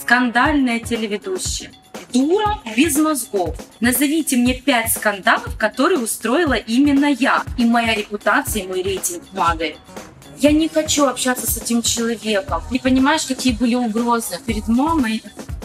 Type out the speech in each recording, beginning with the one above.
Скандальная телеведущая. Дура без мозгов. Назовите мне 5 скандалов, которые устроила именно я. И моя репутация, и мой рейтинг падает. Я не хочу общаться с этим человеком. Ты понимаешь, какие были угрозы перед мамой?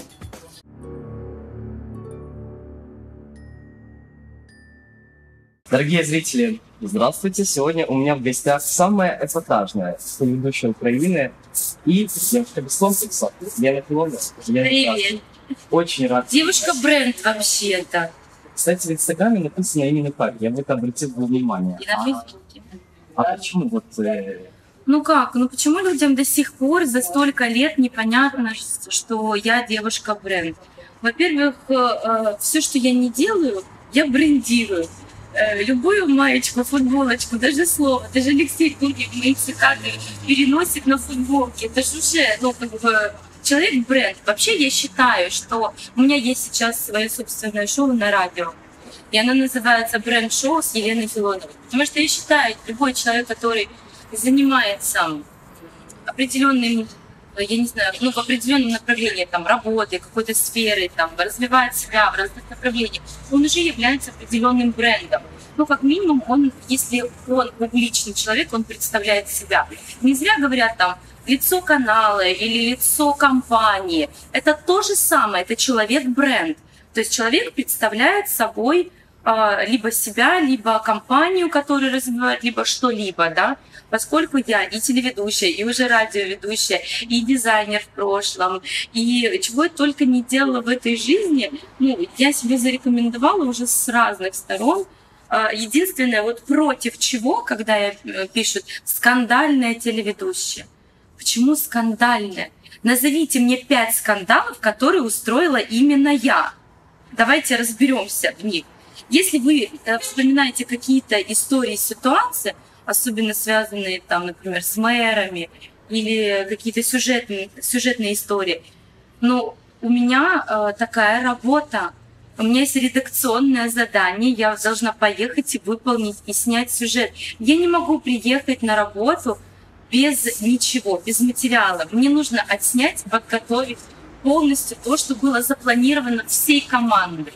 Дорогие зрители, здравствуйте! Сегодня у меня в гостях самая эпатажная телеведущая Украины и девушка без комплекса Лена Филонова. Привет. Очень рад. Девушка-бренд вообще-то. Кстати, в Инстаграме написано именно так. Я в это обратил внимание. И на Фейсбуке. А почему вот... Ну как? Ну почему людям до сих пор за столько лет непонятно, что я девушка-бренд? Во-первых, все, что я не делаю, я брендирую. Любую маечку, футболочку, даже слово, даже Алексей Кунгин мои цитаты переносит на футболке. Это же уже, ну, как бы, человек-бренд. Вообще я считаю, что у меня есть сейчас свое собственное шоу на радио. И оно называется «Бренд-шоу» с Еленой Филоновой. Потому что я считаю, любой человек, который занимается определенным, я не знаю, ну, в определенном направлении, там, работы, какой-то сферы, там, развивает себя в разных направлениях, он уже является определенным брендом. Ну, как минимум, он, если он публичный человек, он представляет себя. Не зря говорят там лицо канала или лицо компании. Это то же самое, это человек-бренд. То есть человек представляет собой либо себя, либо компанию, которую развивает, либо что-либо, да. Поскольку я и телеведущая, и уже радиоведущая, и дизайнер в прошлом, и чего я только не делала в этой жизни, ну, я себе зарекомендовала уже с разных сторон. Единственное, вот против чего, когда пишут «скандальная телеведущая». Почему скандальная? Назовите мне 5 скандалов, которые устроила именно я. Давайте разберемся в них. Если вы вспоминаете какие-то истории, ситуации, особенно связанные, там, например, с мэрами или какие-то сюжетные истории, но у меня такая работа, у меня есть редакционное задание, я должна поехать и выполнить, и снять сюжет. Я не могу приехать на работу без ничего, без материала. Мне нужно отснять, подготовить полностью то, что было запланировано всей командой.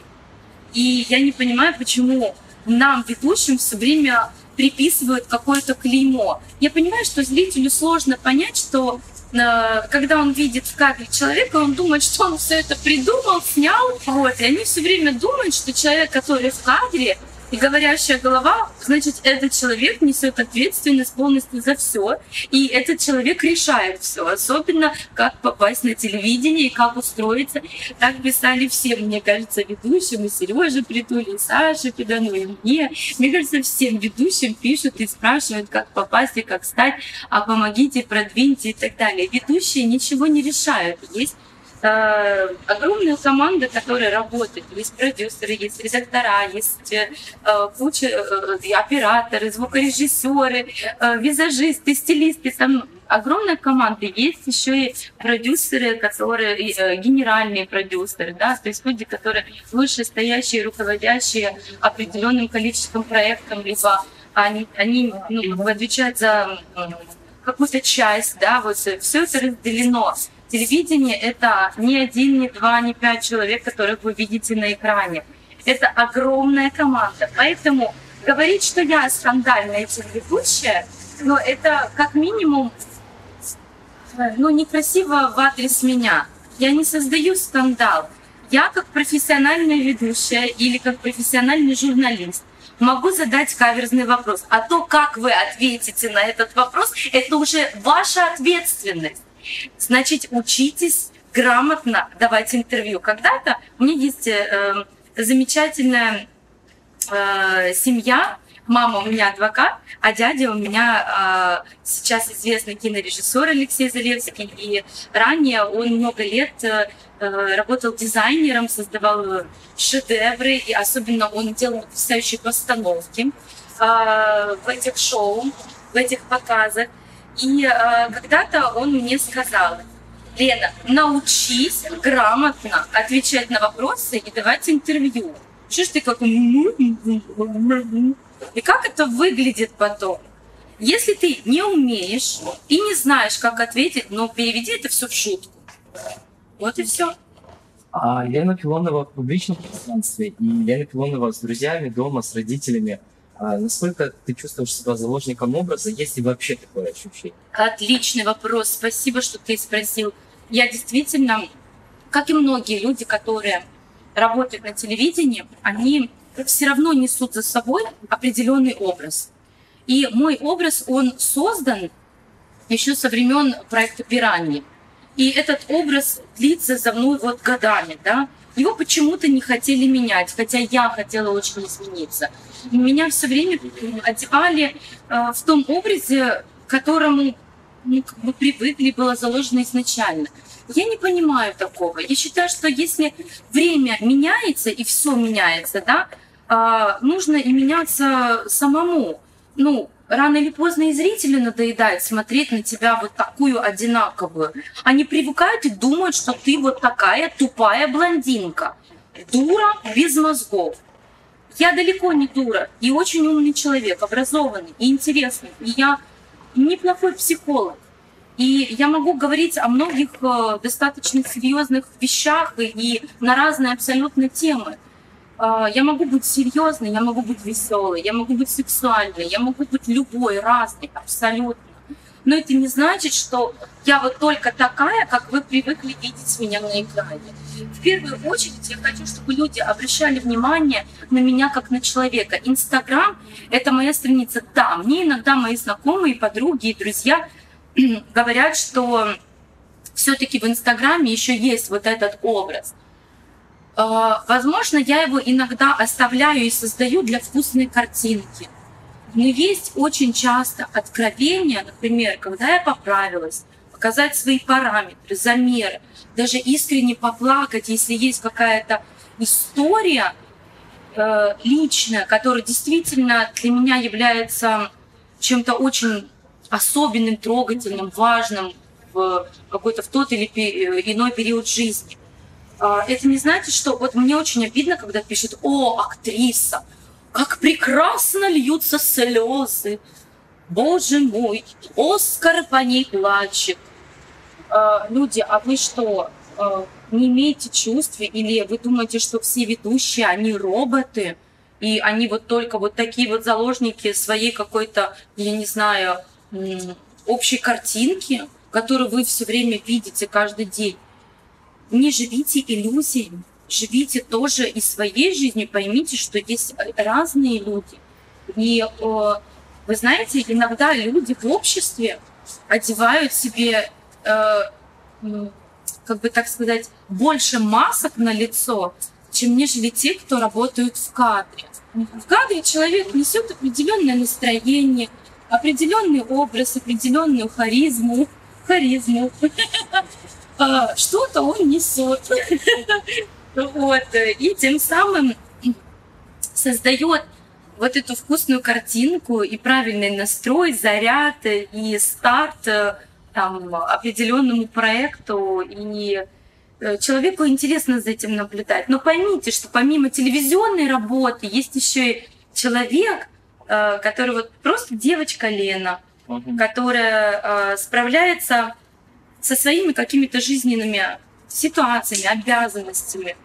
И я не понимаю, почему нам, ведущим, все время приписывают какое-то клеймо. Я понимаю, что зрителю сложно понять, что когда он видит в кадре человека, он думает, что он все это придумал, снял. Вот. И они все время думают, что человек, который в кадре, и говорящая голова, значит, этот человек несет ответственность полностью за все, и этот человек решает все, особенно как попасть на телевидение и как устроиться. Так писали все, мне кажется, ведущим, и Сереже Притуле, и Саше Педану, и мне. Мне кажется, всем ведущим пишут и спрашивают, как попасть и как стать, а помогите, продвиньте и так далее. Ведущие ничего не решают. Есть огромная команда, которая работает. Есть продюсеры, есть редактора, есть куча операторы, звукорежиссеры, визажисты, стилисты. Там огромная команда. Есть еще и продюсеры, которые генеральные продюсеры, да, то есть люди, которые вышестоящие, руководящие определенным количеством проектов, либо они ну, отвечают за какую-то часть, да, вот все это разделено. Телевидение — это не 1, не 2, не 5 человек, которых вы видите на экране. Это огромная команда. Поэтому говорить, что я скандальная телеведущая, но это как минимум некрасиво в адрес меня. Я не создаю скандал. Я как профессиональная ведущая или как профессиональный журналист могу задать каверзный вопрос. А то, как вы ответите на этот вопрос, это уже ваша ответственность. Значит, учитесь грамотно давать интервью. Когда-то у меня есть замечательная семья. Мама у меня адвокат, а дядя у меня сейчас известный кинорежиссер Алексей Залевский. И ранее он много лет работал дизайнером, создавал шедевры. И особенно он делал потрясающие постановки в этих шоу, в этих показах. И когда-то он мне сказал: Лена, научись грамотно отвечать на вопросы и давать интервью. Что ж ты как... И как это выглядит потом? Если ты не умеешь и не знаешь, как ответить, но переведи это все в шутку. Вот и все. А Лена Филонова в публичном пространстве и Лена Филонова с друзьями, дома, с родителями. Насколько ты чувствуешь себя заложником образа, есть ли вообще такое ощущение? Отличный вопрос. Спасибо, что ты спросил. Я действительно, как и многие люди, которые работают на телевидении, они все равно несут за собой определенный образ. И мой образ, он создан еще со времен проекта «Пираньи». И этот образ длится за мной вот годами, да. Его почему-то не хотели менять, хотя я хотела очень измениться. И меня все время одевали в том образе, к которому как бы привыкли, было заложено изначально. Я не понимаю такого. Я считаю, что если время меняется и все меняется, да, нужно и меняться самому. Ну, рано или поздно и зрителю надоедает смотреть на тебя вот такую одинаковую. Они привыкают и думают, что ты вот такая тупая блондинка. Дура без мозгов. Я далеко не дура. И очень умный человек, образованный и интересный. И я неплохой психолог. И я могу говорить о многих достаточно серьезных вещах и на разные абсолютно темы. Я могу быть серьезной, я могу быть веселой, я могу быть сексуальной, я могу быть любой, разной, абсолютно. Но это не значит, что я вот только такая, как вы привыкли видеть меня на экране. В первую очередь я хочу, чтобы люди обращали внимание на меня как на человека. Инстаграм — это моя страница. Да, мне иногда мои знакомые, подруги и друзья говорят, что все-таки в Инстаграме еще есть вот этот образ. Возможно, я его иногда оставляю и создаю для вкусной картинки. Но есть очень часто откровения, например, когда я поправилась, показать свои параметры, замеры, даже искренне поплакать, если есть какая-то история личная, которая действительно для меня является чем-то очень особенным, трогательным, важным в какой-то в тот или иной период жизни. Это не значит, что вот мне очень обидно, когда пишут: «О, актриса, как прекрасно льются слезы! Боже мой, Оскар по ней плачет!» Люди, а вы что, не имеете чувств? Или вы думаете, что все ведущие, они роботы? И они вот только вот такие вот заложники своей какой-то, я не знаю, общей картинки, которую вы все время видите каждый день? Не живите иллюзиями, живите тоже и своей жизнью, поймите, что есть разные люди. И вы знаете, иногда люди в обществе одевают себе, как бы так сказать, больше масок на лицо, чем нежели те, кто работают в кадре. В кадре человек несет определенное настроение, определенный образ, определенную харизму. Что-то он несет. Вот. И тем самым создает вот эту вкусную картинку и правильный настрой, заряд и старт там, определенному проекту. И человеку интересно за этим наблюдать. Но поймите, что помимо телевизионной работы есть еще и человек, который вот просто девочка Лена, которая справляется со своими какими-то жизненными ситуациями, обязанностями.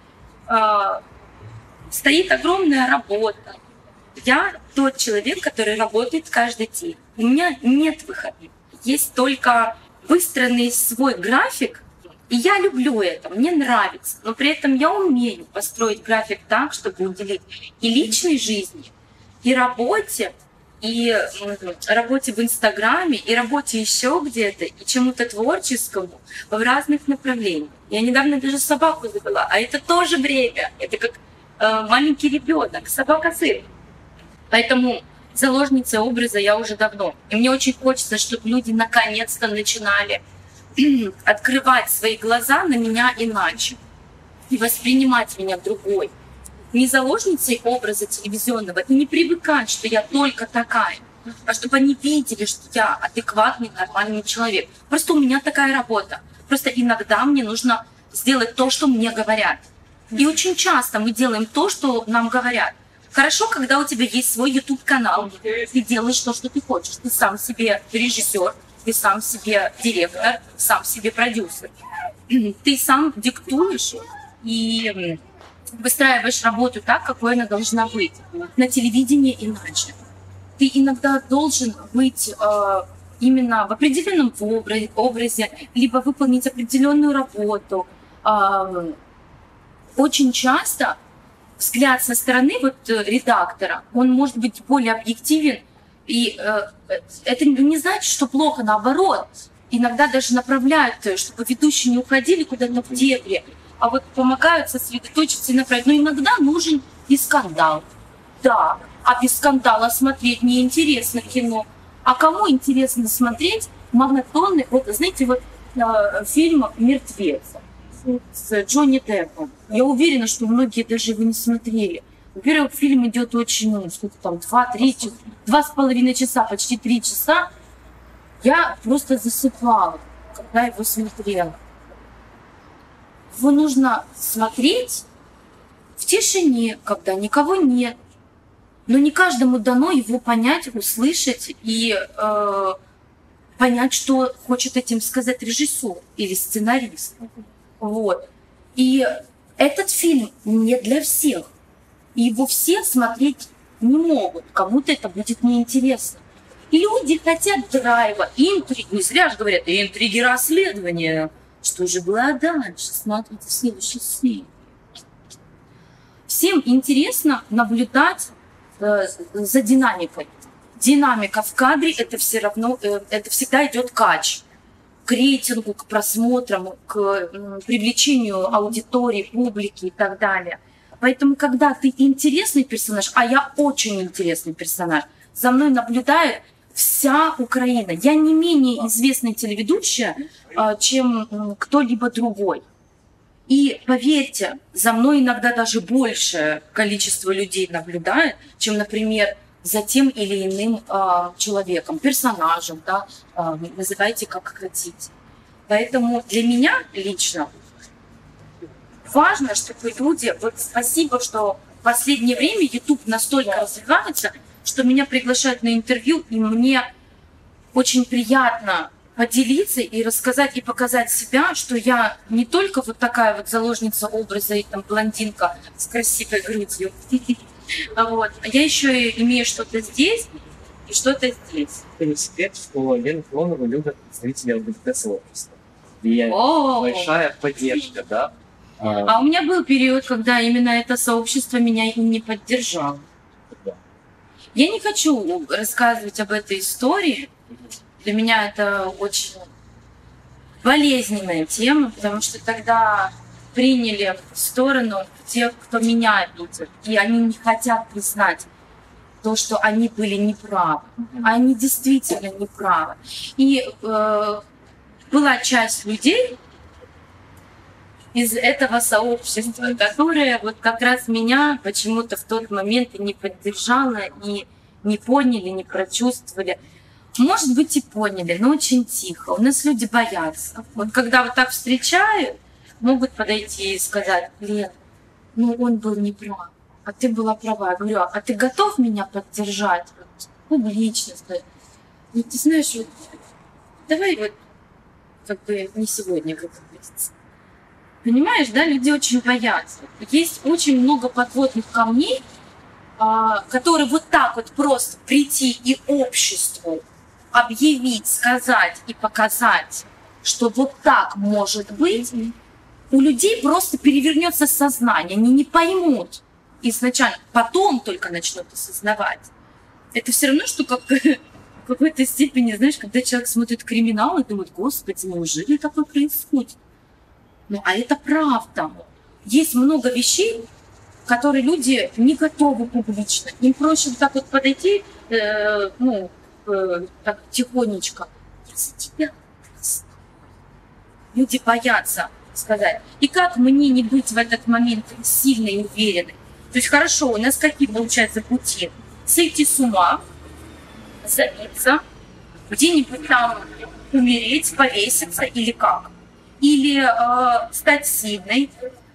Стоит огромная работа. Я тот человек, который работает каждый день. У меня нет выходных. Есть только выстроенный свой график, и я люблю это, мне нравится. Но при этом я умею построить график так, чтобы уделить и личной жизни, и работе, и работе в Инстаграме, и работе еще где-то, и чему-то творческому в разных направлениях. Я недавно даже собаку завела, а это тоже время. Это как маленький ребенок, собака-сын. Поэтому заложницей образа я уже давно. И мне очень хочется, чтобы люди наконец-то начинали открывать свои глаза на меня иначе и воспринимать меня другой. Не заложницей образа телевизионного и не привыкать, что я только такая, а чтобы они видели, что я адекватный, нормальный человек. Просто у меня такая работа. Просто иногда мне нужно сделать то, что мне говорят. И очень часто мы делаем то, что нам говорят. Хорошо, когда у тебя есть свой YouTube-канал, ты делаешь то, что ты хочешь. Ты сам себе режиссер, ты сам себе директор, сам себе продюсер. ты сам диктуешь и выстраиваешь работу так, какой она должна быть. На телевидении иначе. Ты иногда должен быть именно в определенном образе, либо выполнить определенную работу. Очень часто взгляд со стороны редактора, он может быть более объективен, и это не значит, что плохо, наоборот. Иногда даже направляют, чтобы ведущие не уходили куда-то в дебри, а вот помогают сосредоточиться и направить. Но иногда нужен и скандал. Да, а без скандала смотреть неинтересно кино. А кому интересно смотреть монотонный, знаете, фильм «Мертвец» с Джонни Деппом. Я уверена, что многие даже его не смотрели. Во-первых, фильм идет очень, 2,5 часа, почти 3 часа. Я просто засыпала, когда его смотрела. Его нужно смотреть в тишине, когда никого нет. Но не каждому дано его понять, услышать и понять, что хочет этим сказать режиссер или сценарист. Вот. И этот фильм не для всех. И его все смотреть не могут. Кому-то это будет неинтересно. Люди хотят драйва, интриги. Не зря же говорят, интриги расследования. Что же было дальше? Смотрите в следующей серии. Всем интересно наблюдать за динамикой. Динамика в кадре это все равно, это всегда идет кач к рейтингу, к просмотрам, к привлечению аудитории, публики и так далее. Поэтому, когда ты интересный персонаж, а я очень интересный персонаж, за мной наблюдает вся Украина. Я не менее известная телеведущая, чем кто-либо другой. И поверьте, за мной иногда даже большее количество людей наблюдает, чем, например, за тем или иным человеком, персонажем, да, называйте как хотите. Поэтому для меня лично важно, чтобы люди, спасибо, что в последнее время YouTube настолько развивается, что меня приглашают на интервью, и мне очень приятно поделиться и рассказать, и показать себя, что я не только такая заложница образа и блондинка с красивой грудью, а я еще и имею что-то здесь и что-то здесь. Это не секрет, что Лену Филонову любят представители ЛГБТ-сообщества. Большая поддержка, да? А у меня был период, когда именно это сообщество меня и не поддержало. Я не хочу рассказывать об этой истории. Для меня это очень болезненная тема, потому что тогда приняли в сторону тех, кто меня обидел. И они не хотят признать то, что они были неправы. А они действительно неправы. И была часть людей из этого сообщества, которая как раз меня почему-то в тот момент и не поддержала, и не поняли, не прочувствовали. Может быть, и поняли, но очень тихо. У нас люди боятся. Когда так встречают, могут подойти и сказать: Лен, он был неправ, а ты была права. Я говорю: а ты готов меня поддержать? Публично сказать. Ты знаешь, давай не сегодня, как говорится. Понимаешь, да, люди очень боятся. Есть очень много подводных камней, которые так просто прийти и обществу объявить, сказать и показать, что так может быть, у людей просто перевернется сознание, они не поймут изначально, потом только начнут осознавать. Это все равно, что в какой-то степени, знаешь, когда человек смотрит криминал и думает: Господи, неужели такое происходит? А это правда. Есть много вещей, которые люди не готовы публично. Им проще подойти, так тихонечко. Я за тебя. Люди боятся сказать. И как мне не быть в этот момент сильной и уверенной? То есть хорошо, у нас какие получаются пути? Сойти с ума, забиться, где-нибудь там умереть, повеситься или как? Или стать сильной,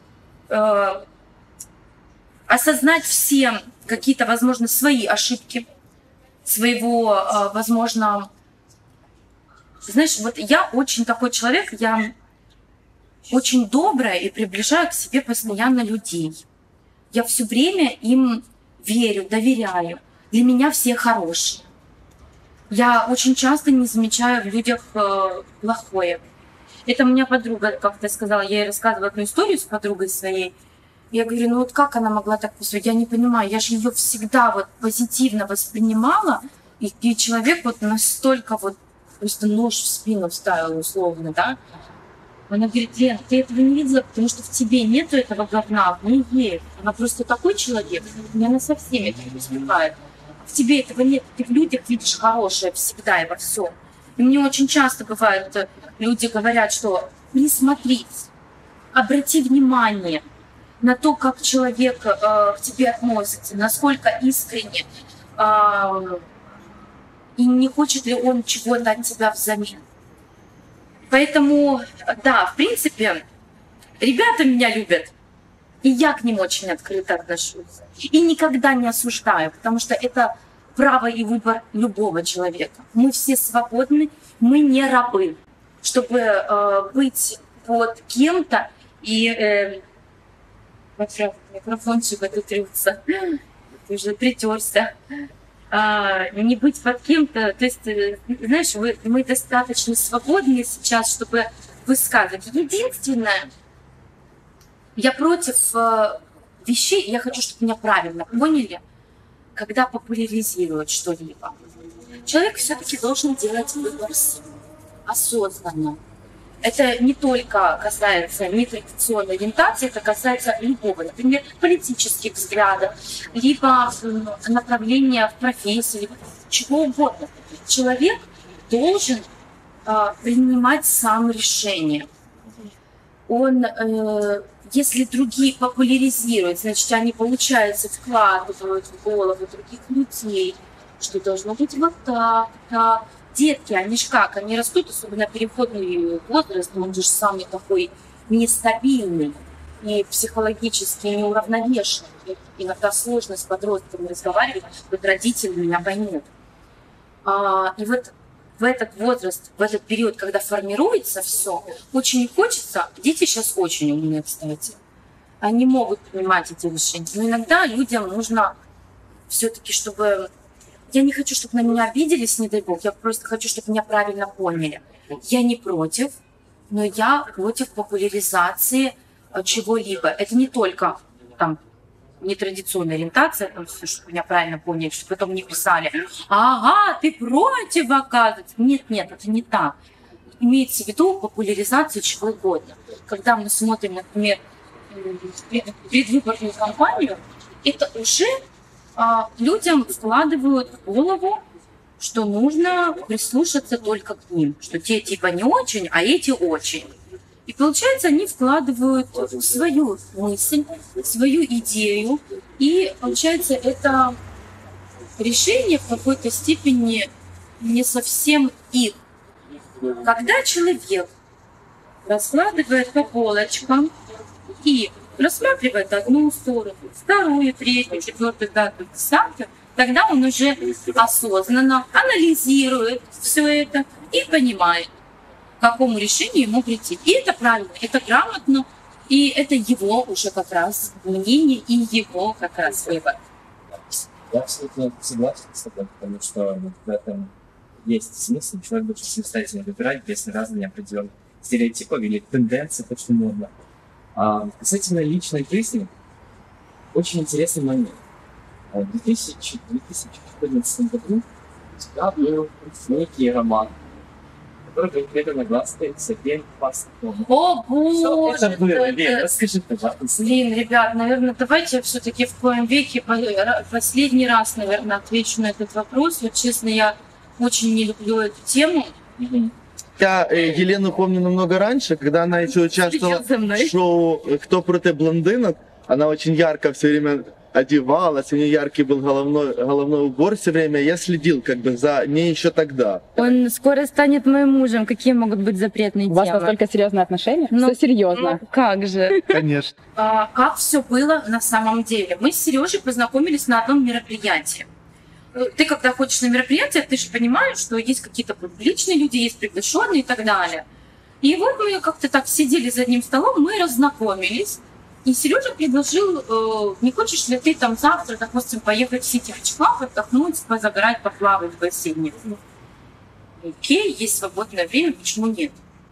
осознать все какие-то, возможно, свои ошибки, своего, возможно... Знаешь, я очень такой человек, я очень добрая и приближаю к себе постоянно людей. Я все время им верю, доверяю. Для меня все хорошие. Я очень часто не замечаю в людях плохое. Это у меня подруга как-то сказала, я ей рассказывала одну историю с подругой своей. Я говорю, ну вот как она могла так поступить? Я не понимаю, я же ее всегда вот позитивно воспринимала, и человек вот настолько вот просто нож в спину вставил условно, да? Она говорит, Лен, ты этого не видела, потому что в тебе нету этого говна, в ней есть. Она просто такой человек, и она со всеми так поступает. В тебе этого нет, ты в людях видишь хорошее всегда и во всем. И мне очень часто бывает, люди говорят, что присмотрись, обрати внимание на то, как человек к тебе относится, насколько искренне, и не хочет ли он чего-то от тебя взамен. Поэтому, да, в принципе, ребята меня любят, и я к ним очень открыто отношусь. И никогда не осуждаю, потому что это право и выбор любого человека. Мы все свободны, мы не рабы. Чтобы быть под кем-то и... микрофончик этот трется, ты уже притерся. Не быть под кем-то, то есть, знаешь, мы достаточно свободны сейчас, чтобы высказывать. Единственное, я против вещей, я хочу, чтобы меня правильно поняли, когда популяризируют что-либо. Человек все-таки должен делать выбор осознанно. Это не только касается нетрадиционной ориентации, это касается любого, например, политических взглядов, либо направления в профессии, либо чего угодно. Человек должен принимать сам решение. Он, если другие популяризируют, значит, они, получается, вкладывают в голову других людей, что должно быть вот так, так. Детки, они же как, они растут, особенно переходный возраст, он же самый такой нестабильный и психологически неуравновешенный. Иногда сложно с подростками разговаривать, вот родители меня поймут. И вот в этот возраст, в этот период, когда формируется все, очень хочется, дети сейчас очень умные, кстати, они могут принимать эти решения, но иногда людям нужно все-таки, чтобы... Я не хочу, чтобы на меня обиделись, не дай бог. Я просто хочу, чтобы меня правильно поняли. Я не против, но я против популяризации чего-либо. Это не только там нетрадиционная ориентация, там, чтобы меня правильно поняли, чтобы потом не писали, ага, ты против, оказывается. Нет, нет, это не так. Имеется в виду популяризация чего угодно. Когда мы смотрим, например, предвыборную кампанию, это уже людям вкладывают в голову, что нужно прислушаться только к ним, что те типа не очень, а эти очень. И получается, они вкладывают свою мысль, свою идею, и получается, это решение в какой-то степени не совсем их. Когда человек раскладывает по полочкам и рассматривает одну сторону, вторую, третью, четвертую, пятую, десятую, тогда он уже осознанно анализирует все это и понимает, к какому решению ему прийти. И это правильно, это грамотно, и это его уже как раз мнение и его как раз выбор. Я абсолютно согласен с тобой, потому что в этом есть смысл. Человек должен самостоятельно выбирать без разных определенных стереотипов или тенденций, то, что можно. Касательно личной жизни, очень интересный момент. В 2014 году у тебя был некий роман, который был предан огласке Сергеем Пастуховым. О, боже! Что это было? Лен, расскажи, пожалуйста. Блин, ребят, наверное, давайте я все-таки в коем веке последний раз, наверное, отвечу на этот вопрос. Вот честно, я очень не люблю эту тему. Я Елену помню намного раньше, когда она еще участвовала в шоу «Кто против блондинок». Она очень ярко все время одевалась, у нее яркий был головной убор все время. Я следил как бы за ней еще тогда. Он скоро станет моим мужем. Какие могут быть запретные темы? У вас настолько серьезные отношения? Ну, все серьезно. Ну, как же? Конечно. Как все было на самом деле? Мы с Сережей познакомились на одном мероприятии. Ты, когда ходишь на мероприятие, ты же понимаешь, что есть какие-то публичные люди, есть приглашенные и так далее. И вот мы как-то так сидели за одним столом, мы разнакомились. И Сережа предложил, не хочешь ли ты там завтра, допустим, поехать в Ситихичкав, отдохнуть, позагорать, поплавать в бассейне? Окей, есть свободное время, почему нет?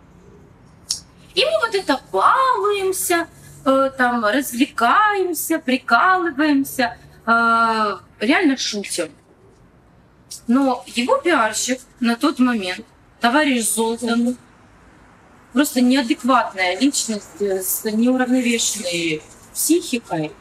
И мы вот это балуемся, там, развлекаемся, прикалываемся, реально шутим. Но его пиарщик на тот момент, товарищ Золтан, просто неадекватная личность с неуравновешенной психикой.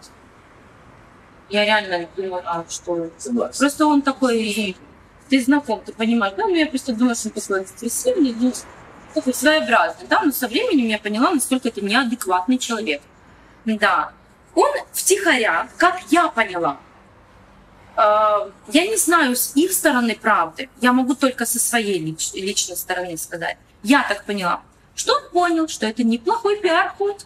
Я реально думала, что... Согласен. Просто он такой... Ты знаком, ты понимаешь, да? Ну, я просто думала, что он такой экспрессивный, ну, такой своеобразный, да? Но со временем я поняла, насколько это неадекватный человек. Да. Он втихаря, как я поняла, я не знаю с их стороны правды, я могу только со своей личной стороны сказать. Я так поняла, что он понял, что это неплохой пиар-ход.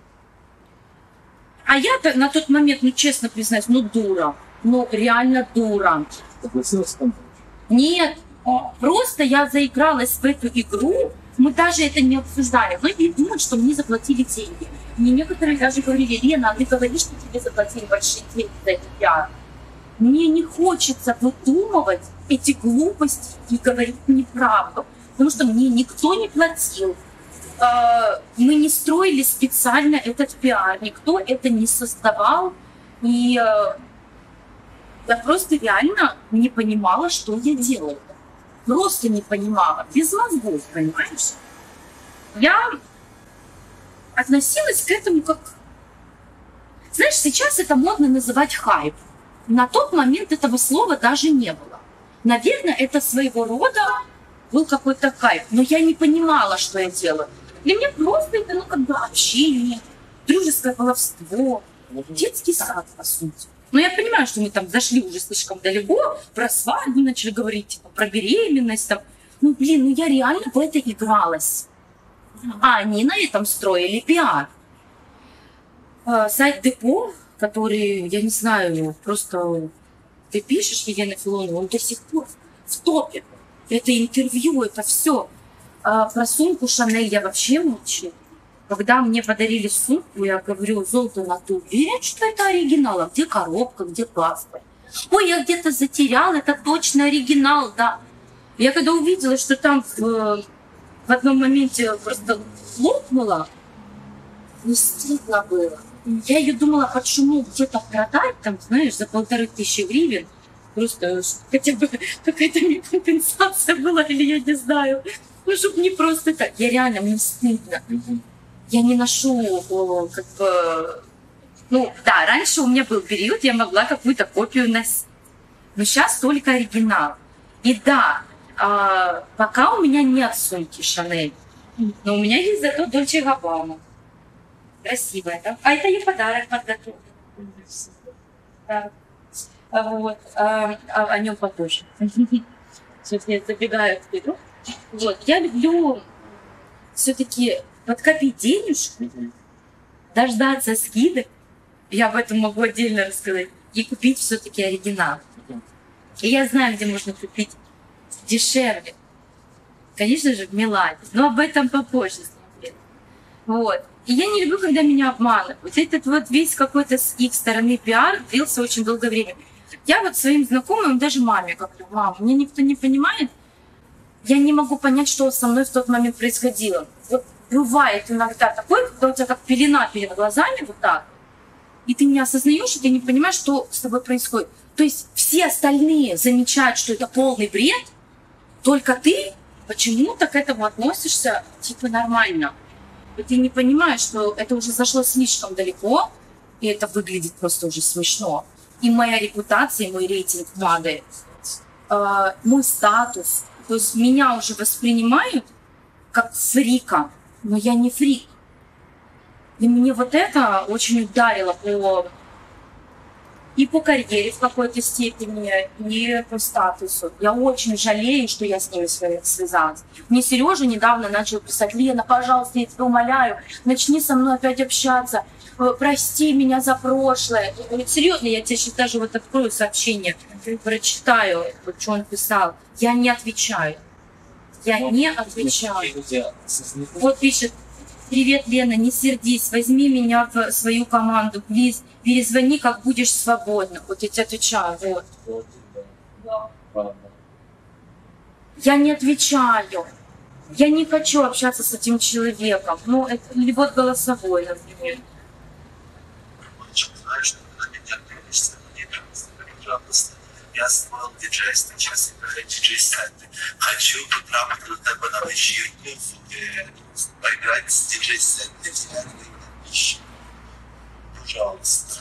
А я на тот момент, ну честно признаюсь, ну дура, ну реально дура. Согласилась там? Нет, просто я заигралась в эту игру, мы даже это не обсуждали. Многие думают, что мне заплатили деньги. Мне некоторые даже говорили: Лена, а ты говоришь, что тебе заплатили большие деньги за этот пиар. Мне не хочется выдумывать эти глупости и говорить неправду, потому что мне никто не платил. Мы не строили специально этот пиар, никто это не создавал. И я просто реально не понимала, что я делаю. Просто не понимала, без мозгов, понимаешь? Я относилась к этому как... Знаешь, сейчас это модно называть хайп. На тот момент этого слова даже не было. Наверное, это своего рода был какой-то хайп, но я не понимала, что я делаю. Для меня просто это, ну, как бы общение, дружеское баловство, детский сад, по сути. Но я понимаю, что мы там зашли уже слишком далеко, про свадьбу начали говорить, типа, про беременность. Там. Ну, блин, ну я реально в это игралась. А они на этом строили пиар. Сайт Депо, который, я не знаю, просто ты пишешь Елена Филонова, он до сих пор в топе. Это интервью, это все. Про сумку Шанель я вообще молчу. Когда мне подарили сумку, я говорю: Золтан, а ты уверен, что это оригинал? А где коробка, где паспорт? Ой, я где-то затерял, это точно оригинал, да. Я когда увидела, что там в одном моменте просто лопнула, не стыдно было. Я ее думала, почему где-то продать, там, знаешь, за 1500 гривен. Просто хотя бы какая-то компенсация была, или я не знаю. Ну, чтобы не просто так. Я реально, мне стыдно. Я не ношу, как бы... Ну, да, раньше у меня был период, я могла какую-то копию носить. Но сейчас только оригинал. И да, пока у меня нет сумки Шанель, но у меня есть зато Дольче Габбана. Красивая, да? А это ей подарок подготовлен. Да. Вот. О нем попозже. Сейчас я забегаю вперед. Вот. Я люблю все-таки подкопить денежку, дождаться скидок, я об этом могу отдельно рассказать, и купить все-таки оригинал. И я знаю, где можно купить дешевле. Конечно же, в Милане, но об этом попозже. Вот. И я не люблю, когда меня обманывают. Вот этот вот весь какой-то с их стороны пиар длился очень долгое время. Я вот своим знакомым, даже маме говорю: мам, меня никто не понимает, я не могу понять, что со мной в тот момент происходило. Вот бывает иногда такое, когда у тебя как пелена перед глазами вот так, и ты не осознаешь, и ты не понимаешь, что с тобой происходит. То есть все остальные замечают, что это полный бред, только ты почему-то к этому относишься типа нормально. И ты не понимаешь, что это уже зашло слишком далеко, и это выглядит просто уже смешно. И моя репутация, и мой рейтинг падает. Мой статус. То есть меня уже воспринимают как фрика, но я не фрик. И мне вот это очень ударило и по карьере в какой-то степени, и по статусу. Я очень жалею, что я с ними связалась. Мне Сережа недавно начал писать: Лена, пожалуйста, я тебя умоляю, начни со мной опять общаться, прости меня за прошлое. Я говорю: серьезно, я тебе сейчас даже вот открою сообщение, прочитаю, что он писал. Я не отвечаю. Я не отвечаю. Вот пишет: привет, Лена, не сердись, возьми меня в свою команду, плиз, перезвони, как будешь свободна. Вот я тебе отвечаю, вот. Я не отвечаю. Я не хочу общаться с этим человеком. Ну, это, или вот голосовой, например. Я створив діджейство, час діджей-сети. Хочу потрапити до тебе на вечірку, поиграть с діджей-сетом. Пожалуйста.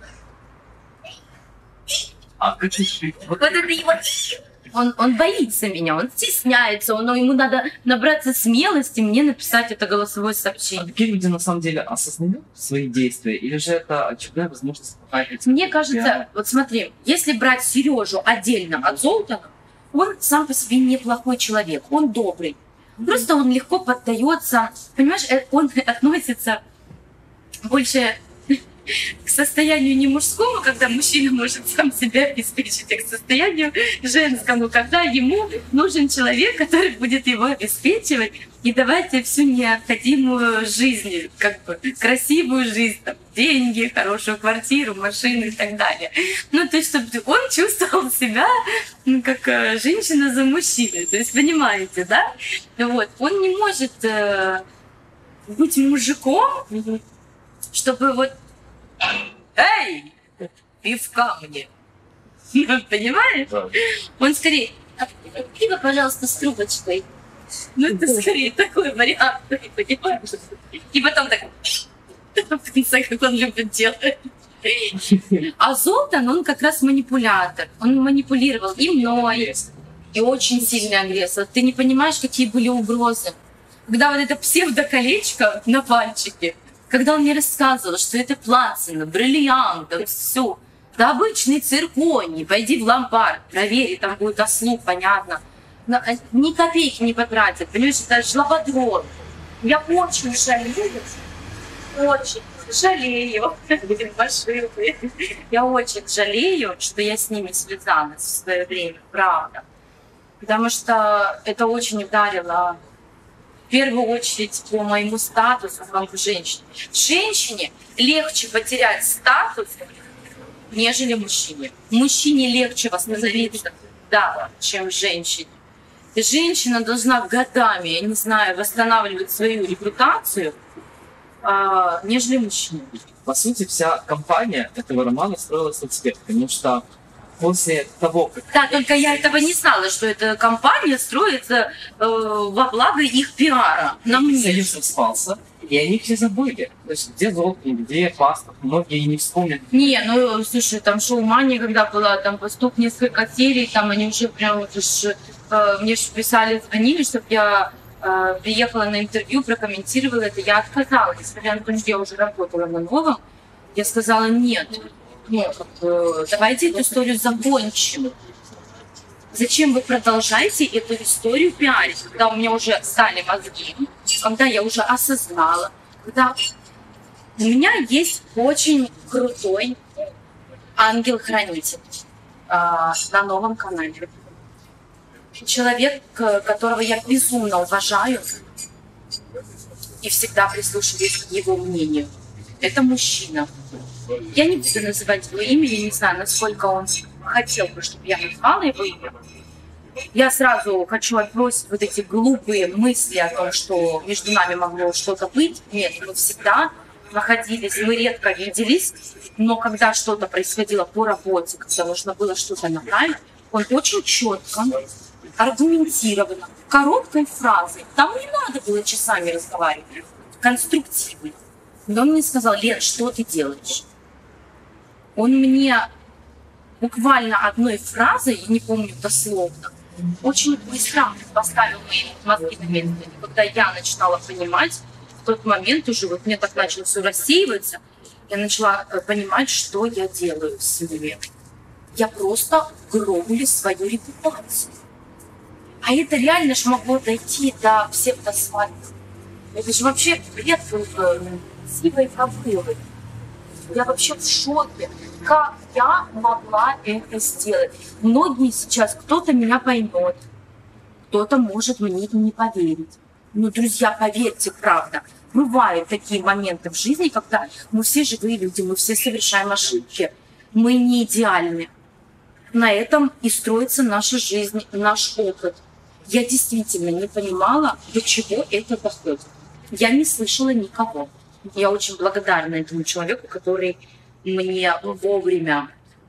А как ты... Вот это его... Он боится меня, он стесняется, ему надо набраться смелости, мне написать это голосовое А сообщение. такие люди на самом деле осознают свои действия, или же это очередная возможность показать? Мне кажется, вот смотри, если брать Сережу отдельно от Золтана, он сам по себе неплохой человек, он добрый. Просто он легко поддается, понимаешь, он относится больше к состоянию не мужскому, когда мужчина может сам себя обеспечить, а к состоянию женскому, когда ему нужен человек, который будет его обеспечивать и давать всю необходимую жизнь, как бы красивую жизнь, там, деньги, хорошую квартиру, машину и так далее. Ну, то есть, чтобы он чувствовал себя как женщина за мужчиной. То есть, понимаете, да? Вот. Он не может быть мужиком, чтобы вот «Эй, пивка мне!» Понимаешь? Да. Он скорее «Пиво, пожалуйста, с трубочкой». Ну, это скорее такой вариант, понимаешь? И потом так в конце, как он любит делать. А Золтан, он как раз манипулятор. Он манипулировал и мной, и очень сильный агрессор. Ты не понимаешь, какие были угрозы. Когда вот это псевдоколечко на пальчике, когда он мне рассказывал, что это платина, бриллиант, все, да обычный цирконий, пойди в ломбард, проверь, там будет ослуг, понятно. Но ни копейки не потратят, понимаешь, это шлаподрон. Я очень жалею, я очень жалею, что я с ними связалась в свое время, правда. Потому что это очень ударило в первую очередь по моему статусу как женщине. Женщине легче потерять статус, нежели мужчине. Мужчине легче восстановиться, да, чем женщине. И женщина должна годами, я не знаю, восстанавливать свою репутацию, нежели мужчина. По сути, вся компания этого романа строилась на тебе, потому что после того, как... Да, только я этого не знала, что эта компания строится во благо их пиара на мне. Союз распался, и они все забыли. То есть где Золтан, где паспорт, многие и не вспомнят. Не, ну, слушай, там шоу «Мания», когда была, там поступ несколько серий, там они уже прям вот мне же писали, звонили, чтобы я приехала на интервью, прокомментировала это. Я отказалась, несмотря на то, что я уже работала на новом. Я сказала нет. Давайте эту историю закончим. Зачем вы продолжаете эту историю пиарить, когда у меня уже стали мозги, когда я уже осознала, когда у меня есть очень крутой ангел-хранитель на новом канале. Человек, которого я безумно уважаю и всегда прислушиваюсь к его мнению. Это мужчина. Я не буду называть его имя, я не знаю, насколько он хотел бы, чтобы я назвала его имя. Я сразу хочу отбросить вот эти глупые мысли о том, что между нами могло что-то быть. Нет, мы всегда находились, мы редко виделись, но когда что-то происходило по работе, когда нужно было что-то направить, он очень четко, аргументированно, короткой фразой. Там не надо было часами разговаривать, конструктивно. Но он мне сказал: Лен, что ты делаешь? Он мне буквально одной фразой, я не помню дословно, очень быстро поставил мои мозги на место. И когда я начинала понимать, в тот момент уже вот мне так начало все рассеиваться, я начала понимать, что я делаю с ними. Я просто гробили свою репутацию. А это реально же могло дойти до псевдосвадьбы. Это же вообще бред сивой кобылы. Я вообще в шоке. Как я могла это сделать? Многие сейчас, кто-то меня поймет, кто-то может мне не поверить. Но, друзья, поверьте, правда, бывают такие моменты в жизни, когда мы все живые люди, мы все совершаем ошибки, мы не идеальны. На этом и строится наша жизнь, наш опыт. Я действительно не понимала, до чего это доходит. Я не слышала никого. Я очень благодарна этому человеку, который мне вовремя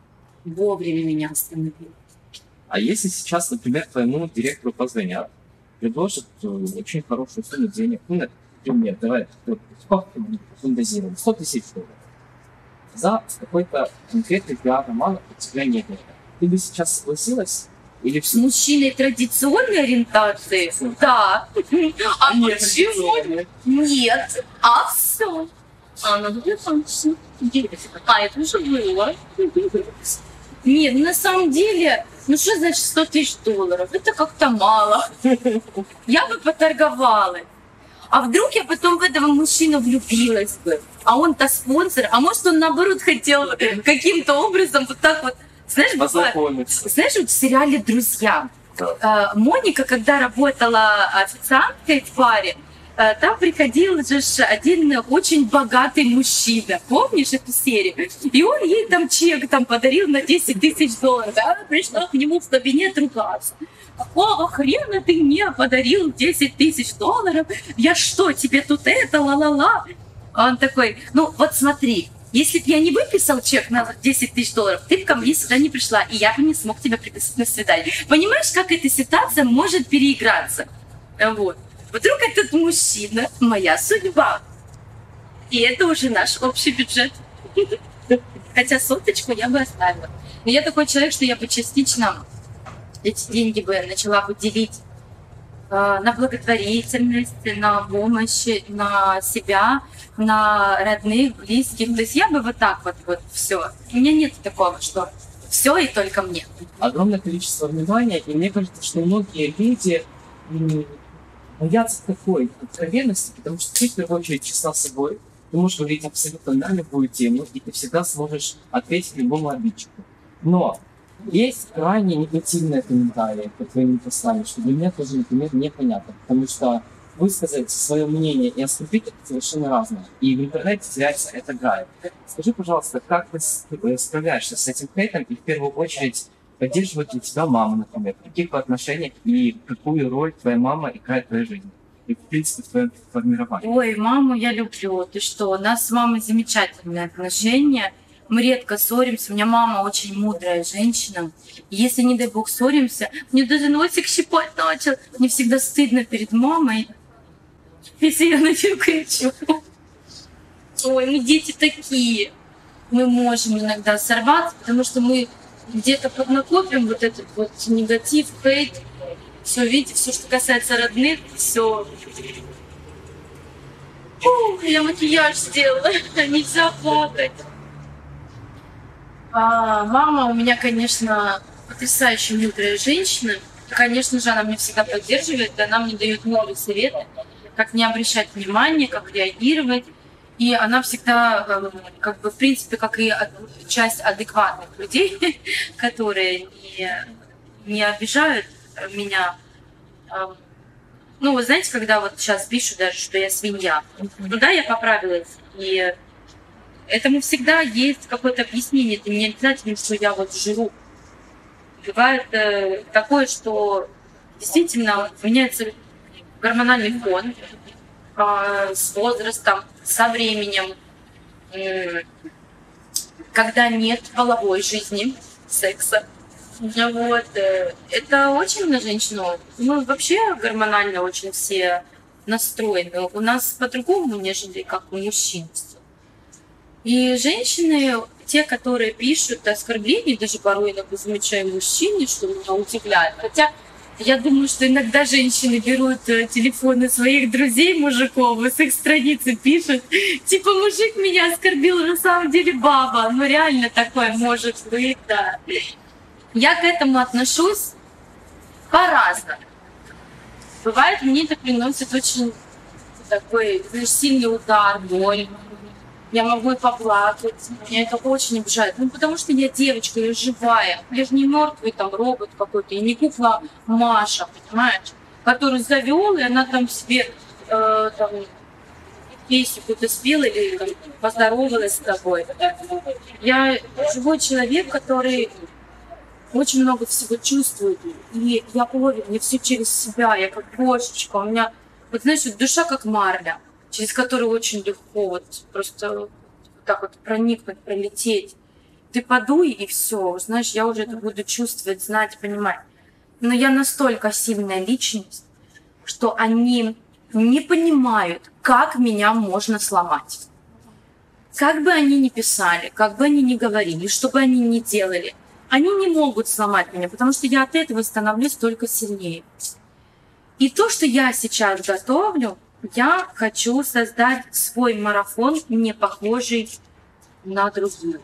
меня остановил. А если сейчас, например, твоему директору позвонят, предложат очень хорошую сумму денег, ну, например, давай, фундазируем, 100 тысяч долларов, за какой-то конкретный пиар-роман у тебя не было. Ты бы сейчас согласилась? Или все? Мужчины традиционной ориентации? Да. А почему? Нет. А все. Ну, точно. А это уже было. Нет, на самом деле, ну что значит 100 тысяч долларов? Это как-то мало. Я бы поторговалась. А вдруг я потом в этого мужчину влюбилась бы? А он-то спонсор. А может, он наоборот хотел каким-то образом вот так вот, знаешь, знаешь, вот в сериале «Друзья» Моника, когда работала официанткой в баре, там приходил же один очень богатый мужчина. Помнишь эту серию? И он ей там чек там подарил на 10 тысяч долларов. Она пришла к нему в кабинет ругаться. Какого хрена ты мне подарил 10 тысяч долларов? Я что, тебе тут это, ла-ла-ла? А он такой, ну вот смотри, если бы я не выписал чек на 10 тысяч долларов, ты бы ко мне сюда не пришла, и я бы не смог тебя пригласить на свидание. Понимаешь, как эта ситуация может переиграться? Вот. Вдруг этот мужчина – моя судьба. И это уже наш общий бюджет. Хотя соточку я бы оставила. Но я такой человек, что я бы частично эти деньги бы начала бы делить на благотворительность, на помощь, на себя, на родных, близких. То есть я бы вот так вот все. У меня нет такого, что все и только мне. Огромное количество внимания, и мне кажется, что многие люди боятся такой откровенности, потому что ты в первую очередь честна с собой, ты можешь говорить абсолютно на любую тему, и ты всегда сможешь ответить любому обидчику. Но есть крайне негативные комментарии по твоим постам, что для меня тоже, например, непонятно, потому что высказать свое мнение и оскорбить это совершенно разное. И в интернете теряется эта грань. Скажи, пожалуйста, как ты справляешься с этим хейтом, и в первую очередь поддерживает ли тебя мама, например, в каких отношениях и какую роль твоя мама играет в твоей жизни? И, в принципе, в твоем формировании. Ой, маму я люблю. Ты что? У нас с мамой замечательные отношения. Мы редко ссоримся. У меня мама очень мудрая женщина. Если, не дай бог, ссоримся, мне даже носик щипать начал. Мне всегда стыдно перед мамой, если я на нее кричу. Ой, мы дети такие. Мы можем иногда сорваться, потому что мы где-то поднакопим вот этот вот негатив, хейт. Все, видите, все, что касается родных, все. Я макияж сделала, нельзя плакать. Мама у меня, конечно, потрясающая мудрая женщина. Конечно же, она меня всегда поддерживает, она мне дает много советов, как не обращать внимания, как реагировать. И она всегда, как бы, в принципе, как и часть адекватных людей, которые не обижают меня. Ну, вы знаете, когда вот сейчас пишут даже, что я свинья, ну да, я поправилась, и этому всегда есть какое-то объяснение. Это не обязательно, что я вот жру. Бывает такое, что действительно меняется гормональный фон с возрастом, со временем, когда нет половой жизни, секса. Вот. Это очень на женщину. Мы вообще гормонально очень все настроены. У нас по-другому, нежели как у мужчин. И женщины, те, которые пишут оскорбления, даже порой иногда замечаю мужчине, что меня удивляет. Хотя я думаю, что иногда женщины берут телефоны своих друзей, мужиков, и с их страницы пишут, типа, мужик меня оскорбил, на самом деле баба. Ну реально такое может быть, да. Я к этому отношусь по-разному. Бывает, мне это приносит очень такой, знаешь, сильный удар, боль. Я могу и поплакать. Меня это очень обижает. Ну, потому что я девочка, я живая. Я же не мертвый там робот какой-то, я не кукла Маша, понимаешь? который завел, и она там себе там, песню какую-то спела или там, поздоровалась с тобой. Я живой человек, который очень много всего чувствует. И я говорю, мне все через себя, я как кошечка. У меня, вот знаешь, вот душа как марля, через которую очень легко вот просто вот так вот проникнуть, пролететь. Ты подуй, и все. Знаешь, я уже это буду чувствовать, знать, понимать. Но я настолько сильная личность, что они не понимают, как меня можно сломать. Как бы они ни писали, как бы они ни говорили, что бы они ни делали, они не могут сломать меня, потому что я от этого становлюсь только сильнее. И то, что я сейчас готовлю, я хочу создать свой марафон, не похожий на другие.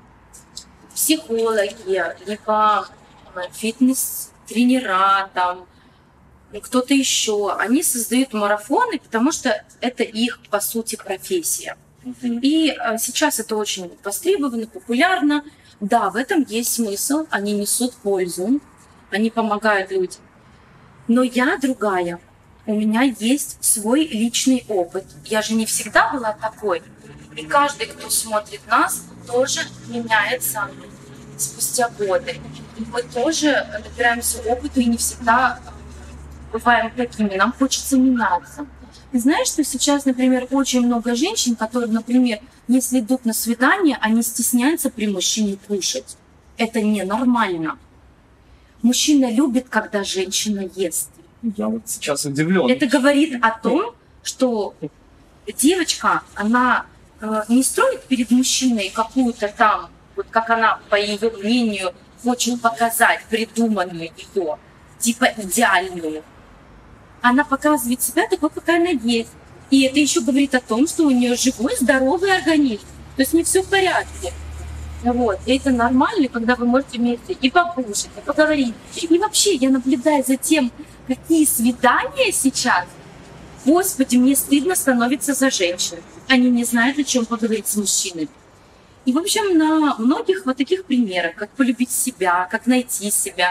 Психологи, либо фитнес-тренера, там, кто-то еще, они создают марафоны, потому что это их, по сути, профессия. И сейчас это очень востребовано, популярно. Да, в этом есть смысл, они несут пользу, они помогают людям. Но я другая. У меня есть свой личный опыт. Я же не всегда была такой. И каждый, кто смотрит нас, тоже меняется спустя годы. И мы тоже набираемся опыта и не всегда бываем такими. Нам хочется меняться. Ты знаешь, что сейчас, например, очень много женщин, которые, например, если идут на свидание, они стесняются при мужчине кушать. Это ненормально. Мужчина любит, когда женщина ест. Я вот сейчас удивлен. Это говорит о том, что девочка, она не строит перед мужчиной какую-то там, вот как она, по ее мнению, хочет показать, придуманную ее, типа идеальную. Она показывает себя такой, какая она есть. И это еще говорит о том, что у нее живой, здоровый организм. То есть не все в порядке. Вот. И это нормально, когда вы можете вместе и покушать, и поговорить. И вообще я наблюдаю за тем, какие свидания сейчас. Господи, мне стыдно становится за женщин. Они не знают, о чем поговорить с мужчиной. И, в общем, на многих вот таких примерах, как полюбить себя, как найти себя,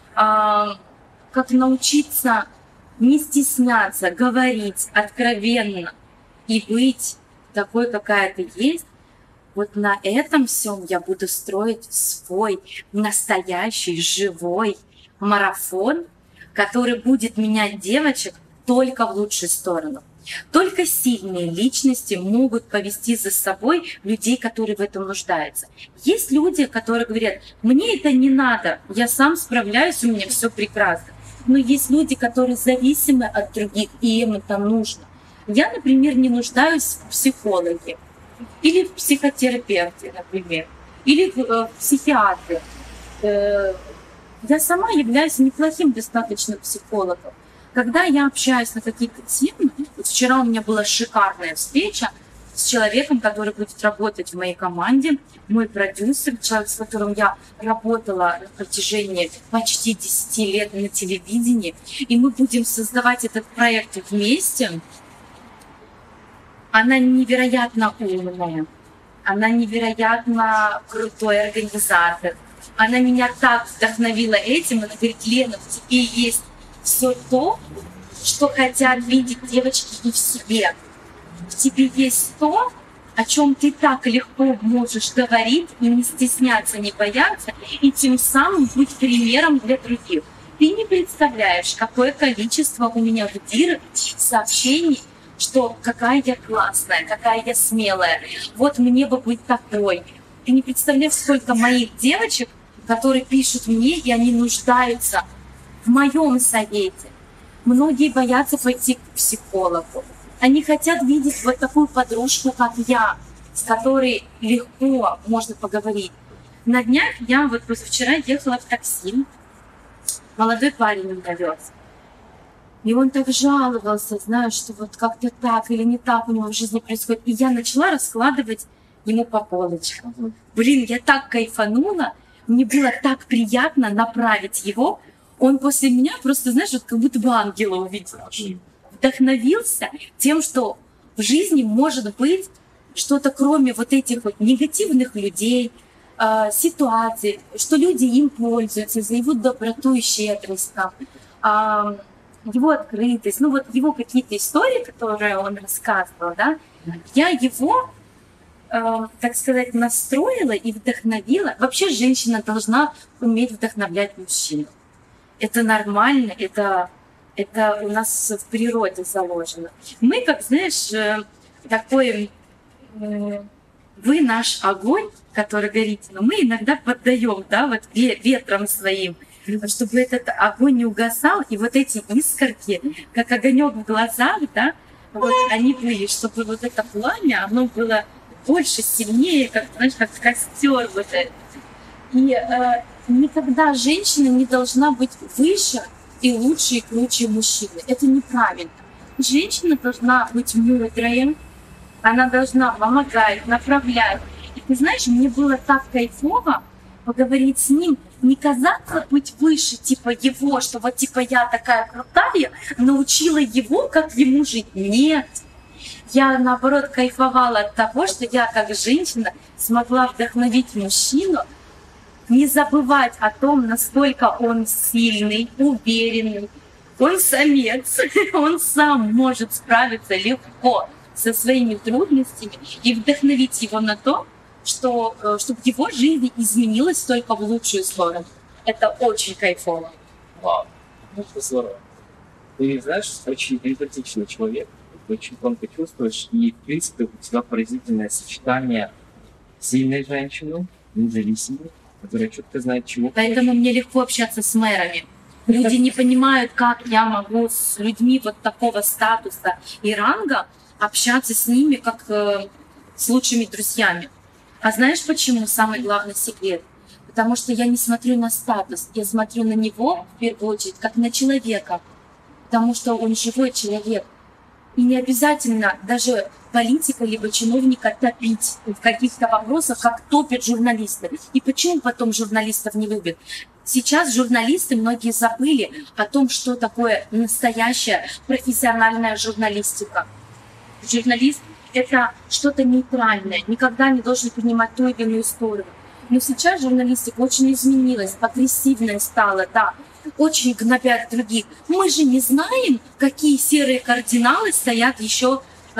как научиться не стесняться, говорить откровенно и быть такой, какая ты есть, вот на этом всем я буду строить свой настоящий, живой марафон, который будет менять девочек только в лучшую сторону. Только сильные личности могут повести за собой людей, которые в этом нуждаются. Есть люди, которые говорят, мне это не надо, я сам справляюсь, у меня все прекрасно. Но есть люди, которые зависимы от других, и им это нужно. Я, например, не нуждаюсь в психологе, или в психотерапевте, например, или в психиатре. Я сама являюсь неплохим достаточно психологом. Когда я общаюсь на какие-то темы, вот вчера у меня была шикарная встреча с человеком, который будет работать в моей команде, мой продюсер, человек, с которым я работала на протяжении почти 10 лет на телевидении, и мы будем создавать этот проект вместе. Она невероятно умная, она невероятно крутой организатор. Она меня так вдохновила этим, она говорит, Лена, в тебе есть все то, что хотят видеть девочки и в себе. В тебе есть то, о чем ты так легко можешь говорить и не стесняться, не бояться, и тем самым быть примером для других. Ты не представляешь, какое количество у меня в директ сообщений, что какая я классная, какая я смелая, вот мне бы быть такой. Ты не представляешь, сколько моих девочек, которые пишут мне, и они нуждаются в моем совете. Многие боятся пойти к психологу. Они хотят видеть вот такую подружку, как я, с которой легко можно поговорить. На днях я вот позавчера ехала в такси. Молодой парень меня вез. И он так жаловался, знаешь, что вот как-то так или не так у него в жизни происходит. И я начала раскладывать ему по полочкам. Блин, я так кайфанула. Мне было так приятно направить его. Он после меня просто, знаешь, вот как будто бы ангела увидел. Вдохновился тем, что в жизни может быть что-то кроме вот этих вот негативных людей, ситуаций, что люди им пользуются за его доброту и щедрость, там, его открытость, ну вот его какие-то истории, которые он рассказывал, да, я его, так сказать, настроила и вдохновила. Вообще женщина должна уметь вдохновлять мужчину. Это нормально, это у нас в природе заложено. Мы, как знаешь, такой, вы наш огонь, который горит, но мы иногда поддаем, да, вот ветром своим, чтобы этот огонь не угасал, и вот эти искорки, как огонек в глазах, да, вот они были, чтобы вот это пламя, оно было больше, сильнее, как, знаешь, как костер вот этот. И никогда женщина не должна быть выше и лучше и круче мужчины. Это неправильно. Женщина должна быть мудрой, она должна помогать, направлять. И ты знаешь, мне было так кайфово поговорить с ним, не казаться быть выше, типа его, что вот типа я такая крутая, научила его, как ему жить. Нет. Я, наоборот, кайфовала от того, что я, как женщина, смогла вдохновить мужчину, не забывать о том, насколько он сильный, уверенный, он самец, он сам может справиться легко со своими трудностями и вдохновить его на то, что чтобы его жизнь изменилась только в лучшую сторону. Это очень кайфово. Вау, это здорово. Ты знаешь, очень эмпатичный человек, очень тонко чувствуешь, и, в принципе, у тебя поразительное сочетание сильной женщины, независимой, которая четко знает, чего. Поэтому мне легко общаться с мэрами. Люди не понимают, как я могу с людьми вот такого статуса и ранга общаться с ними, как с лучшими друзьями. А знаешь почему? Самый главный секрет. Потому что я не смотрю на статус, я смотрю на него, в первую очередь, как на человека. Потому что он живой человек. И не обязательно даже политика либо чиновника топить в каких-то вопросах, как топят журналисты. И почему потом журналистов не любят? Сейчас журналисты многие забыли о том, что такое настоящая профессиональная журналистика. Журналист — это что-то нейтральное, никогда не должен принимать ту или иную сторону. Но сейчас журналистика очень изменилась, агрессивная стала, да, очень гнобят других. Мы же не знаем, какие серые кардиналы стоят еще